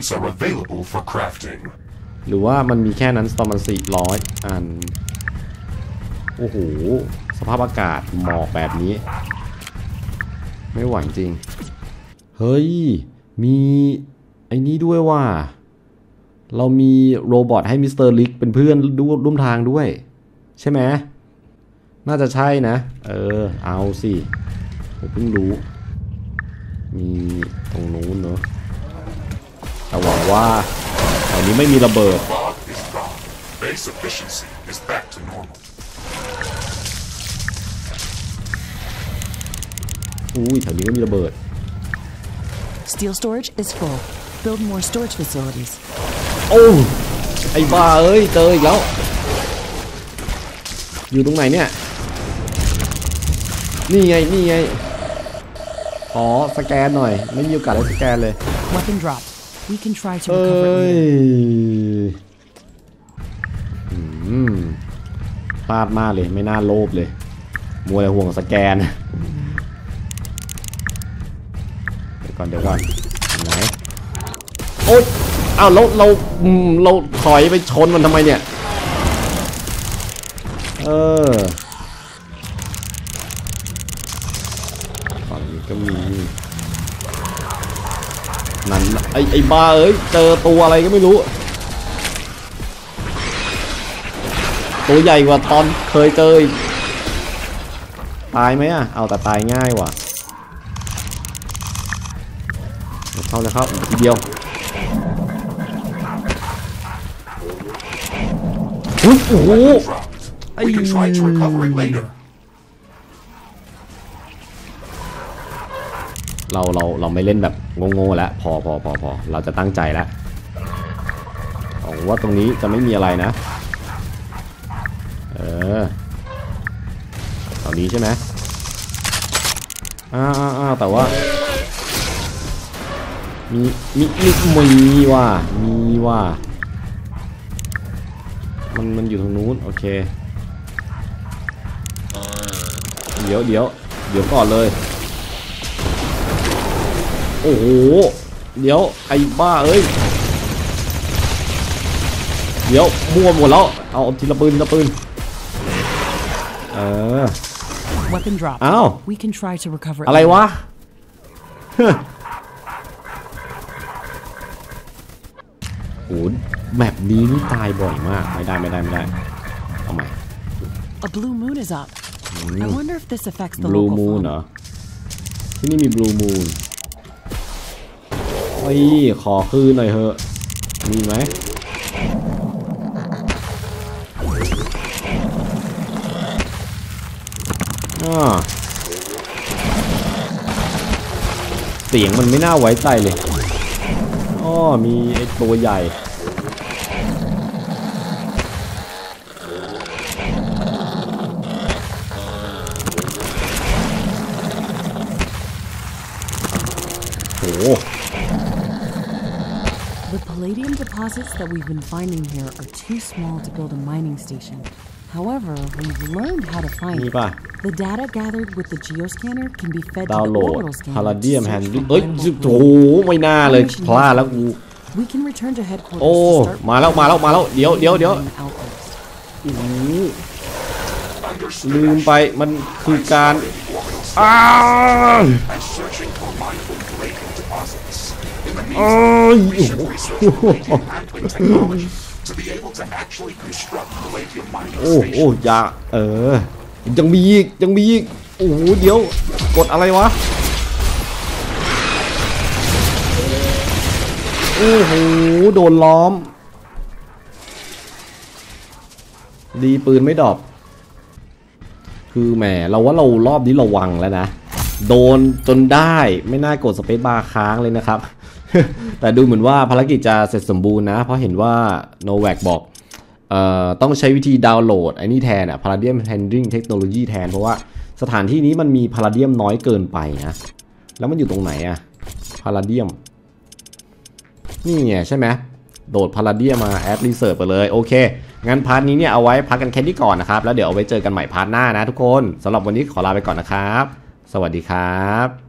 หรือว่ามันมีแค่นั้นประมาณสี่ร้อยอันโอ้โหสภาพอากาศหมอกแบบนี้ไม่ไหวจริงเฮ้ยมีไอ้นี้ด้วยว่าเรามีโรบอทให้มิสเตอร์ลิกเป็นเพื่อนร่วมทางด้วยใช่ไหมน่าจะใช่นะเออเอาสิผมเพิ่งรู้มีตรงนู้นเนอะแต่หวังว่าแถวนี้ไม่มีระเบิดอุ้ยแถวนี้ก็มีระเบิด Steel storage is full. Build more storage facilities. โอ้ไอ้บ้าเอ้ยเจออีกแล้วอยู่ตรงไหนเนี่ยนี่ไงนี่ไงขอสแกนหน่อยไม่มีโอกาสได้สแกนเลย Weapon drop. We can try to เอ้ recover ย later. อืมพลาดมากเลยไม่น่าโลภเลยมัวแต่ห่วงสแกนเดี๋ยวก่อนเดี๋ยวก่อนไหนโอ๊ยอ้าวเราเราเราถอยไปชนมันทำไมเนี่ยเออฝั่งนี้ก็มีนั่นไอ้ไอ้บ้าเอ้ยเจอตัวอะไรก็ไม่รู้ตัวใหญ่กว่าตอนเคยเจอไปตายไหมอ่ะเอาแต่ตายง่ายว่ะเข้าแล้วครับทีเดียวโอ้โหไอ้เราเราเราไม่เล่นแบบโง่ๆแล้วพอพอพอพอเราจะตั้งใจแล้วหวังว่าตรงนี้จะไม่มีอะไรนะเออตอนนี้ใช่ไหมอ้าวอ้าวแต่ว่ามีมีมีมีว่ะมีว่ะมันมันอยู่ทางนู้นโอเคเดี๋ยวเดี๋ยวเดี๋ยวก่อนเลยโอ้โหเดี๋ยวไอ้บ้าเอ้ยเดี๋ยวมั่วหมดแล้วเอาทีละปืนทีละปืนเออ Weapon drop. อ้าว We can try to recover. อะไรวะโอ้แบบนี้นี่ตายบ่อยมากไม่ได้ไม่ได้ไม่ได้เอาใหม่ A blue moon is up. I wonder if this affects the Blue local moon fauna. เหรอที่นี่มี Blue moon เฮ้ยขอคืนหน่อยเถอะมีไหมอ่าเสียงมันไม่น่าไว้ใจเลยอ้อมีไอ้ตัวใหญ่โอ้ The palladium deposits that we've been finding here are too small to build a mining station. However, we've learned how to find นี่ it. ป่ะ The data gathered with the geoscanner can be fed ดาว to น์โหล the ด orbital scanner พารา to เดียม search แฮน for ดิ้งเอ้ย vital โอ้ clues. ไม่น่าเลยพลาดแล้วกู We can return to headquarters โอ้ to start มาแล้วมาแล้วมาแล้วเดี๋ยวเดี๋ยวเดี๋ยว an outpost. โอ้โหลืมไปมันคือการอ้าว and searching for mindful palladium deposits. In the โอ้ meantime, ย we should research palladium handling technology to be able to actually construct palladium mining โอ้โอ้ stations. อย่าเออยังมีอีกยังมีอีกโอ้โหเดี๋ยวกดอะไรวะโอ้โหโดนล้อมดีปืนไม่ดรอปคือแหมเราว่าเรารอบนี้ระวังแล้วนะโดนจนได้ไม่น่ากดสเปซบาร์ค้างเลยนะครับ แต่ดูเหมือนว่าภารกิจจะเสร็จสมบูรณ์นะเพราะเห็นว่าโนแวคบอกเอ่อต้องใช้วิธีดาวน์โหลดไอ้นี่แทนอะ Palladium Handling Technology แทนเพราะว่าสถานที่นี้มันมีพาราเดียมน้อยเกินไปนะแล้วมันอยู่ตรงไหนอะพาราเดียมนี่ไงใช่ไหมโดดพาราเดียมมาแอดรีเสิร์ชไปเลยโอเคงั้นพาร์ทนี้เนี่ยเอาไว้พักกันแค่นี้ก่อนนะครับแล้วเดี๋ยวเอาไว้เจอกันใหม่พาร์ทหน้านะทุกคนสำหรับวันนี้ขอลาไปก่อนนะครับสวัสดีครับ